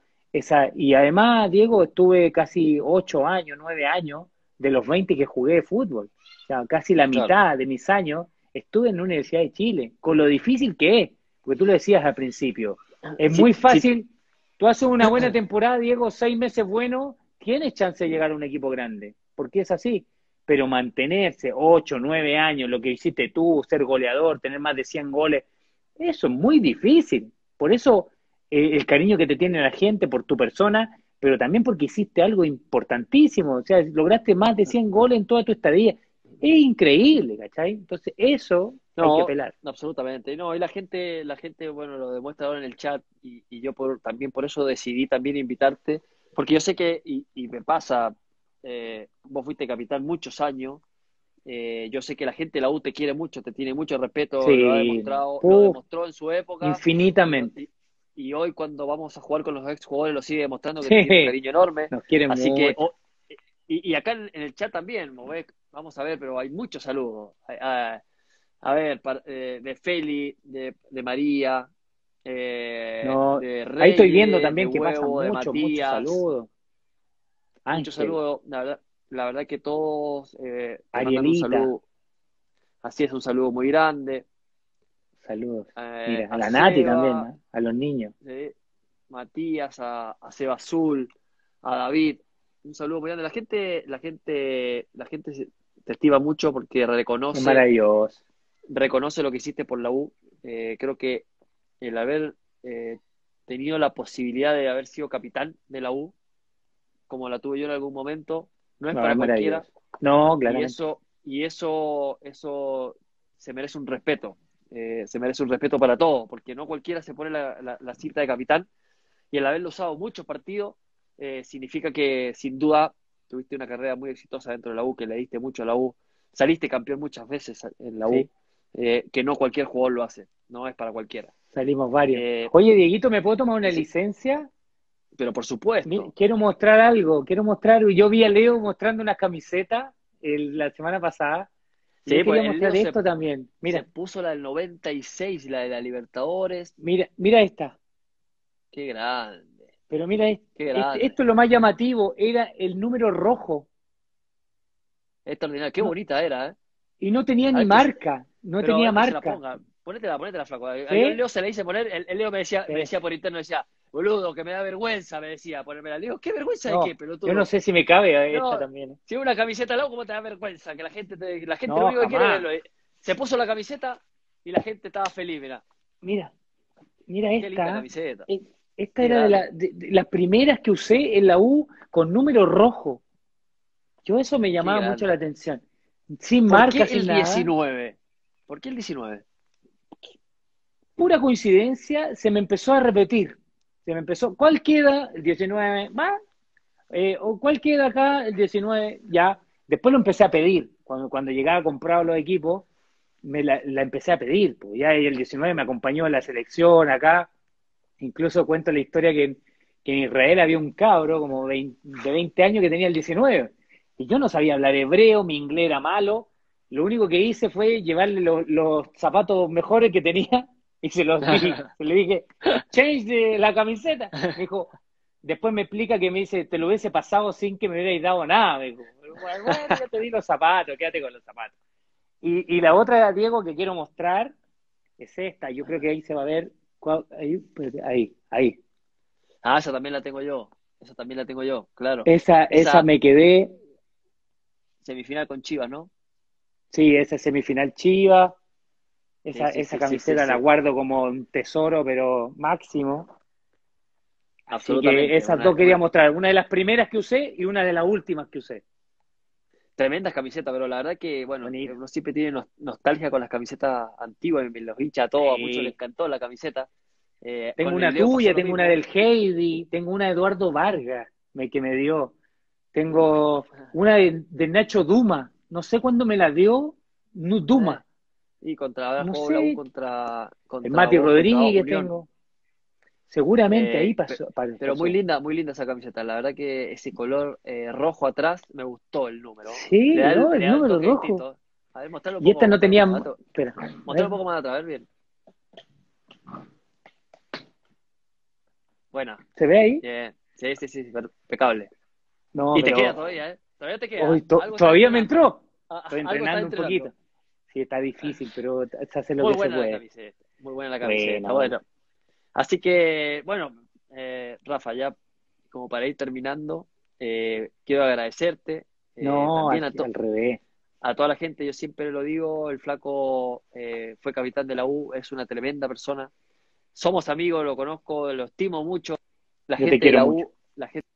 y además, Diego, estuve casi 8 años, 9 años de los 20 que jugué de fútbol. O sea, casi la Claro. mitad de mis años estuve en la Universidad de Chile, con lo difícil que es, porque tú lo decías al principio. Es Sí, muy sí, fácil, tú haces una buena temporada, Diego, 6 meses buenos, tienes chance de llegar a un equipo grande, porque es así. Pero mantenerse 8, 9 años, lo que hiciste tú, ser goleador, tener más de 100 goles, eso es muy difícil. Por eso el cariño que te tiene la gente por tu persona, pero también porque hiciste algo importantísimo, o sea, lograste más de 100 goles en toda tu estadía. Es increíble, ¿cachai? Entonces, eso hay que no, apelar. absolutamente. No, y la gente, bueno, lo demuestra ahora en el chat y yo también por eso decidí también invitarte, porque yo sé que, y me pasa, vos fuiste capitán muchos años, yo sé que la gente de la U te quiere mucho, te tiene mucho respeto, lo ha Sí, demostrado, lo puf, demostró en su época y, lo- infinitamente. y, y hoy cuando vamos a jugar con los ex jugadores lo sigue demostrando que te tiene un Sí, cariño enorme. nos quieren Así que, mucho. y acá en el chat también, vamos a ver, pero hay muchos saludos. A ver, de Feli, de María, No, de ahí estoy viendo Reyes, de también que pasan Huevo, de muchos Matías, saludos. muchos Ángel, saludos. La verdad que todos te mandan un Arielita, saludo. Así es, un saludo muy grande. saludos. Mira, a A la Nati también, Seba, ¿no? A los niños. Matías, a Seba Azul, a David. Un saludo muy grande. La gente te estima mucho porque Es reconoce maravilloso. lo que hiciste por la U. Creo que el haber tenido la posibilidad de haber sido capitán de la U, como la tuve yo en algún momento, no es No, es para cualquiera, maravilloso. No, y claramente. eso se merece un respeto. Se merece un respeto para todos, porque no cualquiera se pone la cinta de capitán, y el haberlo usado muchos partidos significa que sin duda tuviste una carrera muy exitosa dentro de la U, que le diste mucho a la U, saliste campeón muchas veces en la U, Sí, que no cualquier jugador lo hace, no es para cualquiera. salimos varios. Eh, Oye, Dieguito, ¿me puedo tomar una sí, licencia? pero por supuesto, Quiero mostrar algo, quiero mostrar. Yo vi a Leo mostrando una camiseta la semana pasada y yo sí, quería pues el mostrar Leo esto también. se Mira, puso la del 96, la de la Libertadores, mira esta. qué grande, Pero mira, qué grande, esto es lo más llamativo, era el número rojo extraordinario, qué no, bonita era, ¿eh? y no tenía A ni ver marca, no pero a tenía ver que se la marca. ponga, ponétela flaco. Yo al ¿Sí? Leo se la hice poner, el Leo me Sí. decía por interno, decía, boludo, que me da vergüenza, me decía, ponérmela. Le digo, ¿qué vergüenza de qué, No, yo no pelotudo? sé si me cabe esta No, también. si es una camiseta al lado, ¿cómo te da vergüenza? Que la gente lo No, único que quiere es jamás. verlo. Se puso la camiseta y la gente estaba feliz, mira. Mira, mira Qué linda esta. camiseta, Esta qué era grande. de las primeras que usé en la U con número rojo. Yo eso me Qué llamaba mucho la grande. atención. Sin ¿Por qué marca, sin el nada. 19? ¿Por qué el 19? Pura coincidencia, se me empezó a repetir. Se me empezó, ¿cuál queda? El 19 más. ¿O cuál queda acá? El 19 ya. Después lo empecé a pedir. Cuando llegaba a comprar los equipos, la empecé a pedir. Pues ya el 19 me acompañó en la selección acá. Incluso cuento la historia que en Israel había un cabro como de 20 años que tenía el 19. Y yo no sabía hablar hebreo, mi inglés era malo. Lo único que hice fue llevarle los zapatos mejores que tenía y se los di. Le dije, change de la camiseta. Me dijo, después me explica que me dice, te lo hubiese pasado sin que me hubierais dado nada. Me dijo, bueno, ya te di los zapatos, quédate con los zapatos. Y la otra, Diego, que quiero mostrar es esta. Yo creo que ahí se va a ver. Ahí, espérate, ahí. Ah, esa también la tengo yo. Esa también la tengo yo, claro. Esa Esa me quedé. semifinal con Chivas, ¿no? Sí, esa semifinal Chiva. Sí, sí, Esa sí, sí, sí, camiseta la sí. guardo como un tesoro, pero máximo. Así que Absolutamente. esas dos quería mostrar. Una de las primeras que usé y una de las últimas que usé. Tremendas camisetas, pero la verdad que, bueno, Bonita. uno siempre tiene nostalgia con las camisetas antiguas, y los hinchas a todos, a muchos les Sí. encantó la camiseta. Tengo Con el una Leo pasó tuya, lo tengo una mismo. del Heidi, tengo una de Eduardo Vargas que me dio. Tengo una de Nacho Duma. No sé cuándo me la dio. Eh, Duma. y ahora No jugó la U sé. El contra Mati vos, contra Rodríguez Unión. tengo. Seguramente ahí Eh, pe- pasó. pero muy linda esa camiseta. La verdad que ese color rojo atrás me gustó el número. Sí, ¿no? Le El da el número toque rojo. distinto. A ver, mostrarlo Y esta no un tenía. poco más atrás. Espera, a Mostrarlo ver. un poco más atrás, a ver bien. Buena. ¿Se ve ahí? Bien. Sí, sí, sí, impecable. No, Y te queda pero todavía, ¿eh? Todavía te queda. hoy Algo está todavía me entrenando. entró. Estoy Algo está entrenando un entrenando. poquito. Sí, está difícil, pero se hace lo Muy que se buena la puede. camiseta. Muy buena la camiseta. Buena, buena. Bueno, así que, bueno, Rafa, ya como para ir terminando, quiero agradecerte No, también al revés. a toda la gente. Yo siempre lo digo, el flaco fue capitán de la U, es una tremenda persona. Somos amigos, lo conozco, lo estimo mucho. La Yo te gente de quiero la mucho. U, la gente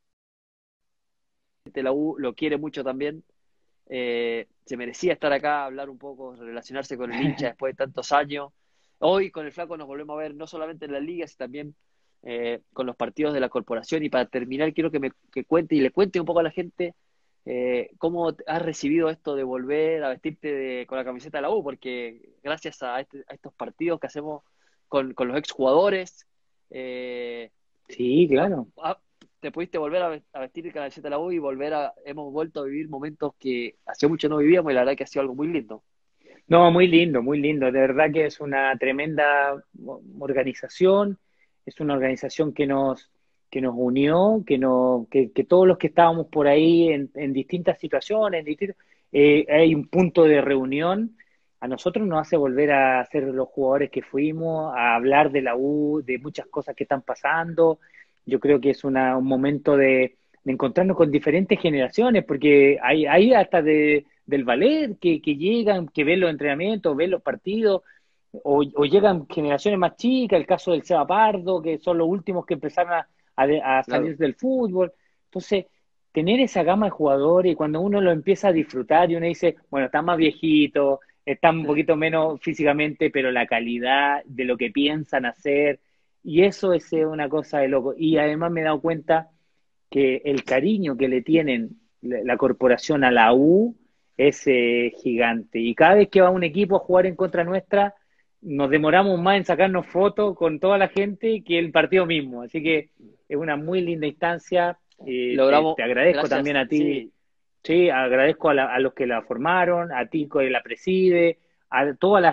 de la U lo quiere mucho también. Se merecía estar acá, hablar un poco, relacionarse con el hincha después de tantos años. Hoy con el flaco nos volvemos a ver no solamente en la liga, sino también con los partidos de la corporación. Y para terminar, quiero que cuente y le cuente un poco a la gente cómo has recibido esto de volver a vestirte con la camiseta de la U, porque gracias a estos partidos que hacemos con los exjugadores, Sí, ha- claro. te pudiste volver a vestir el camiseta de la U y hemos vuelto a vivir momentos que hace mucho no vivíamos y la verdad que ha sido algo muy lindo. No, muy lindo, muy lindo. De verdad que es una tremenda organización. Es una organización que nos unió, que todos los que estábamos por ahí en distintas situaciones, hay un punto de reunión. A nosotros nos hace volver a ser los jugadores que fuimos, a hablar de la U, de muchas cosas que están pasando. Yo creo que es un momento de encontrarnos con diferentes generaciones, porque hay hasta del Valer, que llegan, que ven los entrenamientos, ven los partidos, o llegan generaciones más chicas, el caso del Seba Pardo, que son los últimos que empezaron a Claro. salir del fútbol. Entonces, tener esa gama de jugadores y cuando uno lo empieza a disfrutar y uno dice, bueno, están más viejitos, están un poquito menos físicamente, pero la calidad de lo que piensan hacer, y eso es una cosa de loco. Y además me he dado cuenta que el cariño que le tienen la corporación a la U es gigante. Y cada vez que va un equipo a jugar en contra nuestra, nos demoramos más en sacarnos fotos con toda la gente que el partido mismo. Así que es una muy linda instancia. Logramos, Te agradezco gracias, también a ti. sí, Sí, agradezco a los que la formaron, a ti que la preside, a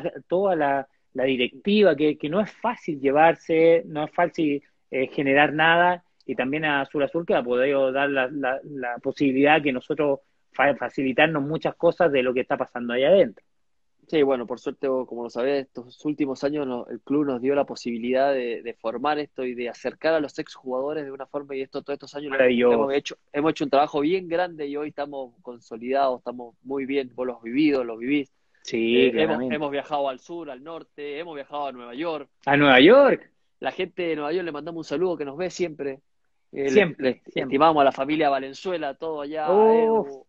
la directiva, que no es fácil llevarse, no es fácil generar nada, y también a Azul Azul que ha podido dar la posibilidad que nosotros facilitarnos muchas cosas de lo que está pasando ahí adentro. sí, bueno, por suerte, como lo sabés, estos últimos años el club nos dio la posibilidad de formar esto y de acercar a los exjugadores de una forma, y esto todos estos años Maravilloso. hemos hecho un trabajo bien grande y hoy estamos consolidados, estamos muy bien, vos los has vivido, los vivís. Sí, Hemos claramente. viajado al sur, al norte, hemos viajado a Nueva York. A Nueva York, La gente de Nueva York le mandamos un saludo que nos ve siempre. siempre, Le siempre. estimamos a la familia Valenzuela, todo allá, a Uf, Edu,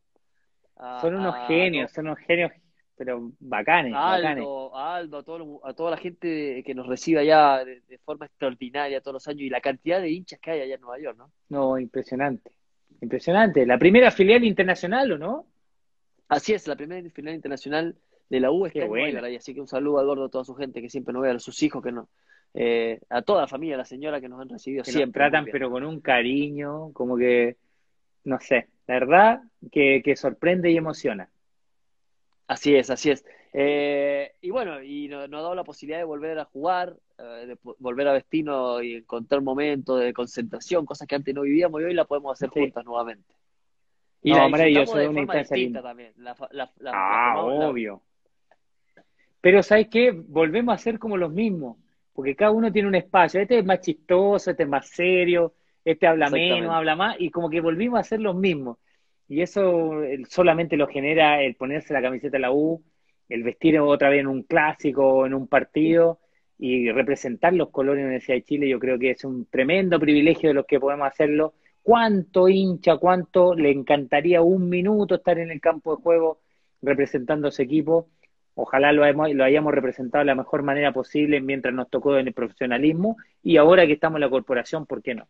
a, son unos genios, pero bacanes, bacanes. A Aldo, a toda la gente que nos recibe allá de forma extraordinaria todos los años y la cantidad de hinchas que hay allá en Nueva York, ¿no? No, impresionante. Impresionante. La primera filial internacional, ¿o no? Así es, la primera final internacional de la U Qué está en Nueva York buena. ahí, así que un saludo a Eduardo, a toda su gente que siempre nos ve, a sus hijos que no, a toda la familia, a la señora que nos han recibido Que nos siempre muy tratan bien. pero con un cariño, como que, no sé, la verdad que sorprende y emociona. Así es, así es. Y bueno, nos ha dado la posibilidad de volver a jugar, volver a vestirnos y encontrar momentos de concentración, cosas que antes no vivíamos y hoy la podemos hacer Sí. juntas nuevamente. Y la No, disfrutamos maravilloso, es de una forma instancia distinta linda. también. La Ah, tomamos, obvio. Pero ¿sabes qué? Volvemos a ser como los mismos, porque cada uno tiene un espacio. Este es más chistoso, este es más serio, este habla menos, exactamente. habla más, y como que volvimos a ser los mismos. Y eso solamente lo genera el ponerse la camiseta de la U, el vestir otra vez en un clásico, en un partido, y representar los colores de la Universidad de Chile. Yo creo que es un tremendo privilegio de los que podemos hacerlo. ¿Cuánto hincha, cuánto le encantaría un minuto estar en el campo de juego representando a ese equipo? Ojalá lo hayamos representado de la mejor manera posible mientras nos tocó en el profesionalismo, y ahora que estamos en la corporación, ¿por qué no?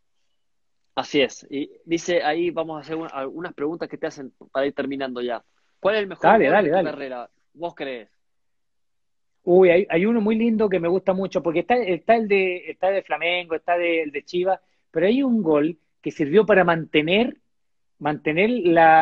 Así es. Y dice ahí, vamos a hacer algunas preguntas que te hacen para ir terminando ya. ¿Cuál es el mejor Dale, gol dale, de tu dale. carrera? ¿Vos crees? Uy, hay uno muy lindo que me gusta mucho, porque está de Flamengo, el de Chivas, pero hay un gol que sirvió para mantener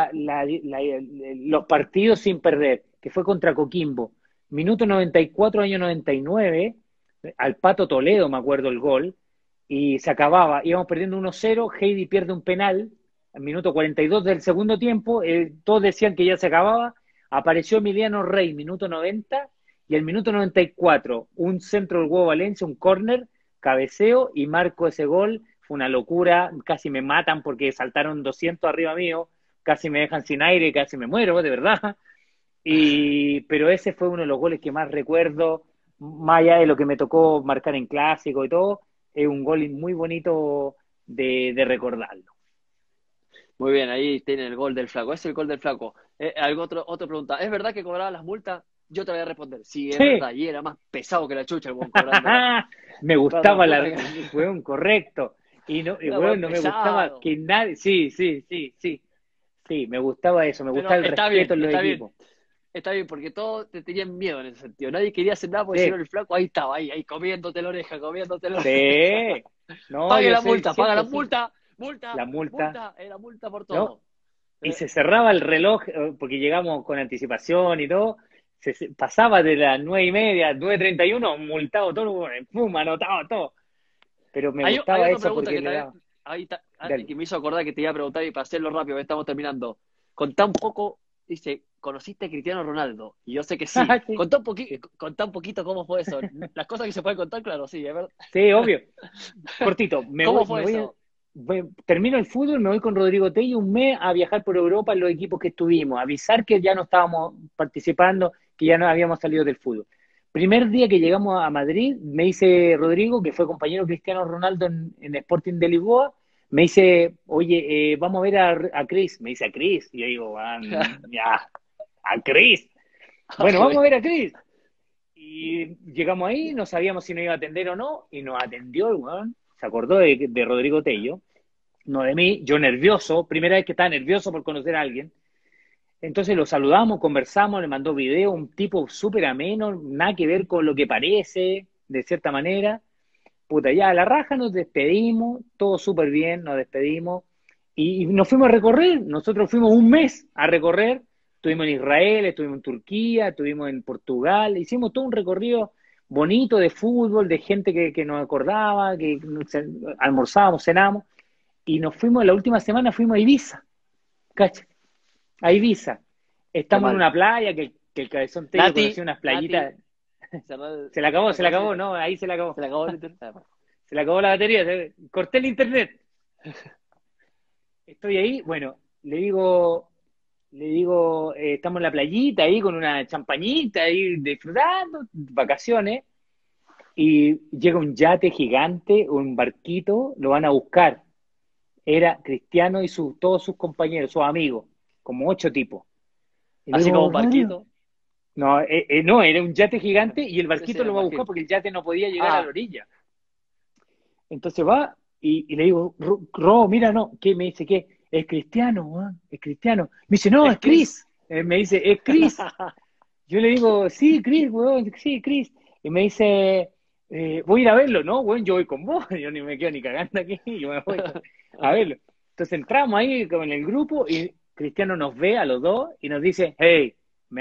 los partidos sin perder, que fue contra Coquimbo. Minuto 94, año 99, al Pato Toledo, me acuerdo el gol, y se acababa, íbamos perdiendo 1-0, Heidi pierde un penal, al minuto 42 del segundo tiempo, todos decían que ya se acababa, apareció Emiliano Rey, minuto 90, y al minuto 94, un centro del Huevo Valencia, un córner, cabeceo y marco ese gol. Fue una locura, casi me matan porque saltaron 200 arriba mío, casi me dejan sin aire, casi me muero, de verdad. Pero ese fue uno de los goles que más recuerdo, más allá de lo que me tocó marcar en clásico y todo, es un gol muy bonito de recordarlo. Muy bien, ahí tiene el gol del flaco. Es el gol del flaco. Otra pregunta. ¿Es verdad que cobraba las multas? Yo te voy a responder. Sí, es Sí, verdad. Y era más pesado que la chucha el buen cobrando me cobrando las gustaba multas. fue un correcto. Y Era bueno, buen no me gustaba pesado. que nadie, sí, sí, sí, sí, sí, me gustaba eso, me Pero gustaba el está respeto bien, en los está bien. equipos. Está bien, porque todos te tenían miedo en ese sentido. Nadie quería hacer nada porque si no Sí, el flaco ahí estaba, ahí comiéndote la oreja, comiéndote la oreja. sí, no, Pague yo la soy multa, paga la 100%, multa, multa, la multa, multa, era multa por ¿no? todo. Y Eh, se cerraba el reloj, porque llegamos con anticipación y todo, pasaba de las 9:30, 9:31, multado todo, pum, anotado todo. Pero me hay gustaba otra eso pregunta porque que le también daba, dale. que me hizo acordar que te iba a preguntar y para hacerlo rápido, que estamos terminando. Con tan poco, dice, ¿conociste a Cristiano Ronaldo? Y yo sé que sí. Sí, sí, Con tan poquito, ¿cómo fue eso? Las cosas que se pueden contar, claro, sí, es verdad. sí, obvio. Cortito, ¿Cómo fue me voy, eso? termino el fútbol, me voy con Rodrigo Tello un mes a viajar por Europa en los equipos que estuvimos, a avisar que ya no estábamos participando, que ya no habíamos salido del fútbol. Primer día que llegamos a Madrid, me dice Rodrigo, que fue compañero de Cristiano Ronaldo en Sporting de Lisboa, me dice, oye, vamos a ver a Chris. Me dice, ¿a Chris? Y yo digo, ya, a Chris. Bueno, vamos a ver a Chris. Y llegamos ahí, no sabíamos si nos iba a atender o no, y nos atendió el weón. Se acordó de Rodrigo Tello, no de mí, yo nervioso, primera vez que estaba nervioso por conocer a alguien. Entonces lo saludamos, conversamos, le mandó video, un tipo súper ameno, nada que ver con lo que parece, de cierta manera. Puta, ya a la raja nos despedimos, todo súper bien, nos despedimos. Y nos fuimos a recorrer, nosotros fuimos un mes a recorrer, estuvimos en Israel, estuvimos en Turquía, estuvimos en Portugal, hicimos todo un recorrido bonito de fútbol, de gente que nos acordaba, que almorzábamos, cenábamos, y nos fuimos, la última semana fuimos a Ibiza, ¿cacha? A Ibiza. Qué Estamos en mal. una playa que el Cabezón Tello Nati, conoció unas playitas. cerró Se la acabó, el- no, ahí se la acabó. se le acabó el internet. Se le acabó la batería, corté el internet. Estoy ahí, bueno, le digo, estamos en la playita ahí con una champañita ahí disfrutando, vacaciones, y llega un yate gigante, un barquito, lo van a buscar. Era Cristiano y todos sus compañeros, sus amigos, como 8 tipos. Y le Así como digo, un Rodrigo, barquito. no, no, era un yate gigante y el Sí, sí, barquito me lo va a buscar imagino. porque el yate no podía llegar a la Ah, orilla. Entonces va y le digo, Ro, mira, no, ¿qué? Me dice, ¿qué? Es Cristiano, weón, es Cristiano. Me dice, no, es es Chris. Chris. Me dice, es Chris. Yo le digo, sí, Chris, weón, sí, Chris. Y me dice, voy a ir a verlo, ¿no? Weón, yo voy con vos, yo ni me quedo ni cagando aquí, yo me voy a verlo. Entonces entramos ahí con el grupo y Cristiano nos ve a los dos y nos dice, hey,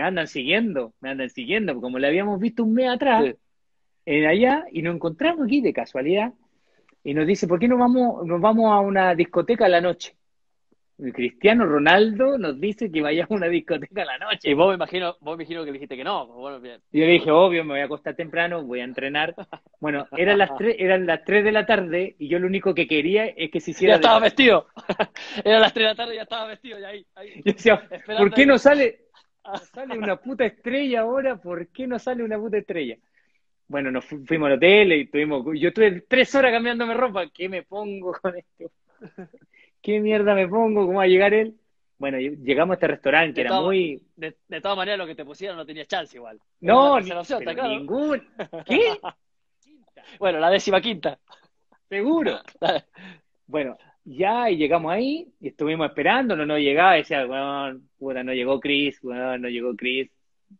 me andan siguiendo, como le habíamos visto un mes atrás, Sí. en allá, y nos encontramos aquí de casualidad, y nos dice, ¿por qué no vamos a una discoteca a la noche? Y Cristiano Ronaldo nos dice que vayamos a una discoteca a la Y noche. vos me imagino que le dijiste que no. Pues bueno, bien. Y yo le dije, obvio, me voy a acostar temprano, voy a entrenar. Bueno, eran las 3 de la tarde y yo lo único que quería es que se Ya hiciera de estaba noche. vestido. Era las 3 de la tarde y ya estaba vestido. Y ahí, Yo decía, ¿por esperando qué ahí. no sale una puta estrella ahora? ¿Por qué no sale una puta estrella? Bueno, fuimos al hotel y yo tuve 3 horas cambiándome ropa. ¿Qué me pongo con esto? ¿Qué mierda me pongo? ¿Cómo va a llegar él? Bueno, llegamos a este restaurante que De era todas, muy... de todas maneras, lo que te pusieron no tenía chance igual. Era la No, tercera opción, está pero claro. ningún... ¿Qué? Bueno, la 15ª. Seguro. Bueno, ya y llegamos ahí y estuvimos esperando, no llegaba, decía, bueno, puta, no llegó Chris, bueno, no llegó Chris.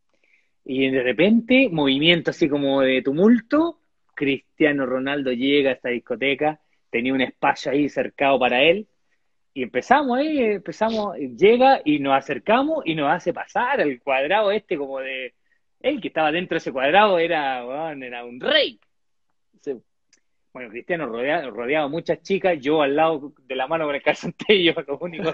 Y de repente, movimiento así como de tumulto, Cristiano Ronaldo llega a esta discoteca, tenía un espacio ahí cercado para él, y llega y nos acercamos y nos hace pasar al cuadrado este como de... Él que estaba dentro de ese cuadrado era un rey. Sí. Bueno, Cristiano rodeado de muchas chicas, yo al lado de la mano con el calzoncillo, lo único.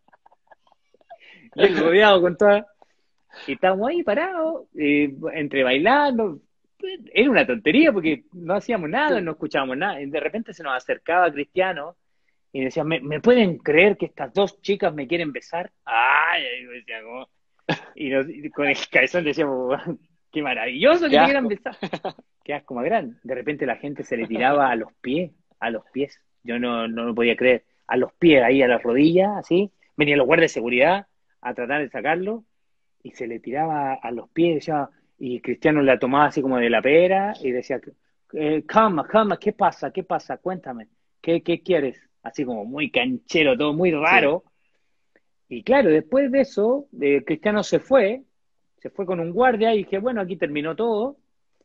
Y él rodeado con todas. Y estábamos ahí parados, entre bailando. Era una tontería porque no hacíamos nada, no escuchábamos nada. Y de repente se nos acercaba Cristiano y decía, ¿me pueden creer que estas 2 chicas me quieren besar? ¡Ay! Ahí decía, ¿cómo? Y con el cabezón decíamos, qué maravilloso que Qué te quieran asco. besar. Qué asco más grande. De repente la gente se le tiraba a los pies. Yo no lo podía creer. A los pies, ahí a las rodillas, así. Venían los guardias de seguridad a tratar de sacarlo y se le tiraba a los pies, decía, y Cristiano la tomaba así como de la pera y decía, calma, calma, ¿qué pasa? ¿Qué pasa? Cuéntame, ¿qué quieres? Así como muy canchero, todo muy Sí. raro. Y claro, después de eso, Cristiano se fue con un guardia y dije, bueno, aquí terminó todo.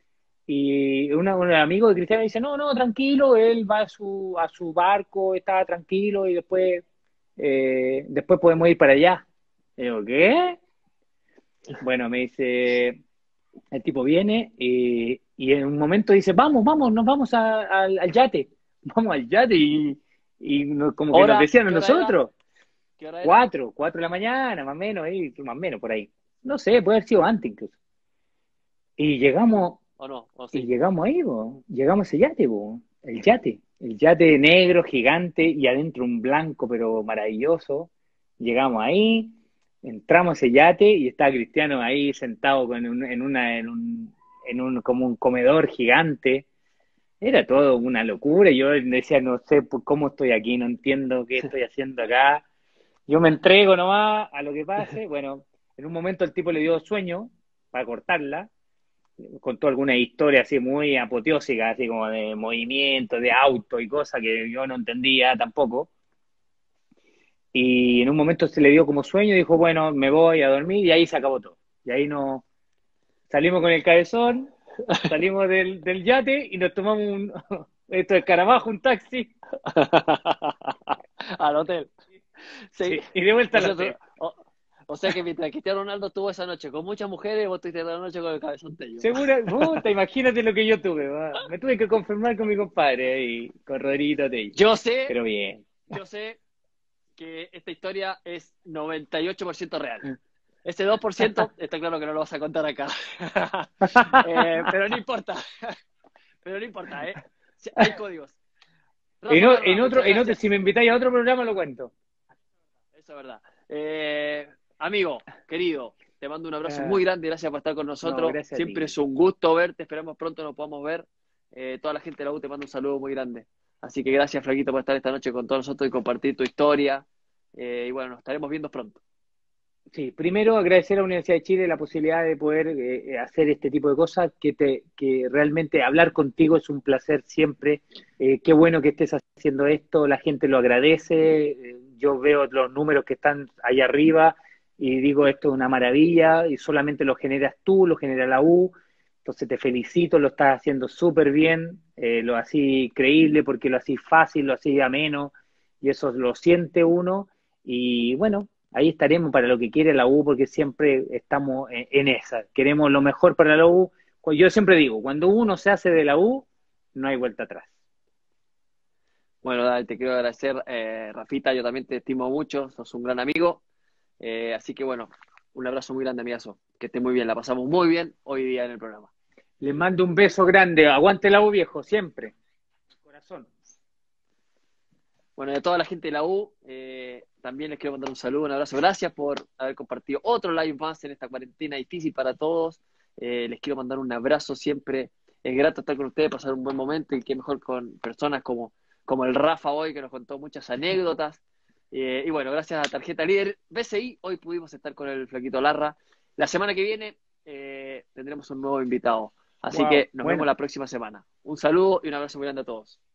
Y un amigo de Cristiano dice, no, no, tranquilo, él va a su barco, está tranquilo y después podemos ir para allá. Y digo, ¿qué? Bueno, me dice, el tipo viene y en un momento dice, vamos, vamos, nos vamos al yate, vamos al yate como que nos Ahora, decían a ¿qué hora era? nosotros, ¿Qué hora era? 4 de la mañana, más o menos, más o menos por ahí. No sé, puede haber sido antes incluso. Y llegamos, ¿O no? ¿O y sí? llegamos ahí, llegamos a ese yate, el yate. el yate negro, gigante, y adentro un blanco, pero maravilloso. Llegamos ahí, entramos a ese yate y estaba Cristiano ahí sentado como un comedor gigante. Era todo una locura. Yo decía, no sé cómo estoy aquí, no entiendo qué estoy haciendo acá. Yo me entrego nomás a lo que pase. Bueno, en un momento el tipo le dio sueño para cortarla, contó alguna historia así muy apoteósica, así como de movimiento, de auto y cosas que yo no entendía tampoco. Y en un momento se le dio como sueño y dijo, bueno, me voy a dormir y ahí se acabó todo. Y ahí no salimos con el cabezón, salimos del yate y nos tomamos esto es Escarabajo, un taxi. Al hotel. Sí. Sí, y de vuelta O al sea, hotel. o sea que mientras Cristiano Ronaldo estuvo esa noche con muchas mujeres, vos estuviste toda la noche con el cabezón tello. Segura, puta, imagínate lo que yo tuve, va. Me tuve que conformar con mi compadre y con Rodriguito Tello. Yo sé, Pero bien. yo sé que esta historia es 98% real. Ese 2% está claro que no lo vas a contar acá. Pero no importa. Pero no importa, ¿eh? Hay códigos. Rafa Larra, En muchas otro, gracias. si me invitáis a otro programa lo cuento. Eso es verdad. Amigo, querido, te mando un abrazo Ah, muy grande. Gracias por estar con no, nosotros. gracias a Siempre ti. es un gusto verte. Esperamos pronto nos podamos ver. Toda la gente de la U te manda un saludo muy grande. Así que gracias, Flaquito, por estar esta noche con todos nosotros y compartir tu historia. Y bueno, nos estaremos viendo pronto. Sí, primero agradecer a la Universidad de Chile la posibilidad de poder hacer este tipo de cosas, que realmente hablar contigo es un placer siempre. Qué bueno que estés haciendo esto, la gente lo agradece, yo veo los números que están allá arriba y digo esto es una maravilla y solamente lo generas tú, lo genera la U, entonces te felicito, lo estás haciendo súper bien, lo así creíble porque lo así fácil, lo así ameno y eso lo siente uno y bueno. Ahí estaremos para lo que quiere la U, porque siempre estamos en esa. Queremos lo mejor para la U. Yo siempre digo, cuando uno se hace de la U, no hay vuelta atrás. Bueno, dale, te quiero agradecer, Rafita. Yo también te estimo mucho. Sos un gran amigo. Así que bueno, un abrazo muy grande, amigazo. Que esté muy bien. La pasamos muy bien hoy día en el programa. Les mando un beso grande. Aguante la U, viejo, siempre. Corazón. Bueno, y a toda la gente de la U, también les quiero mandar un saludo, un abrazo. Gracias por haber compartido otro live más en esta cuarentena difícil para todos. Les quiero mandar un abrazo siempre. Es grato estar con ustedes, pasar un buen momento y qué mejor con personas como el Rafa hoy, que nos contó muchas anécdotas. Y bueno, gracias a Tarjeta Líder BCI, hoy pudimos estar con el Flaquito Larra. La semana que viene tendremos un nuevo invitado. Así Wow, que nos vemos bueno. la próxima semana. Un saludo y un abrazo muy grande a todos.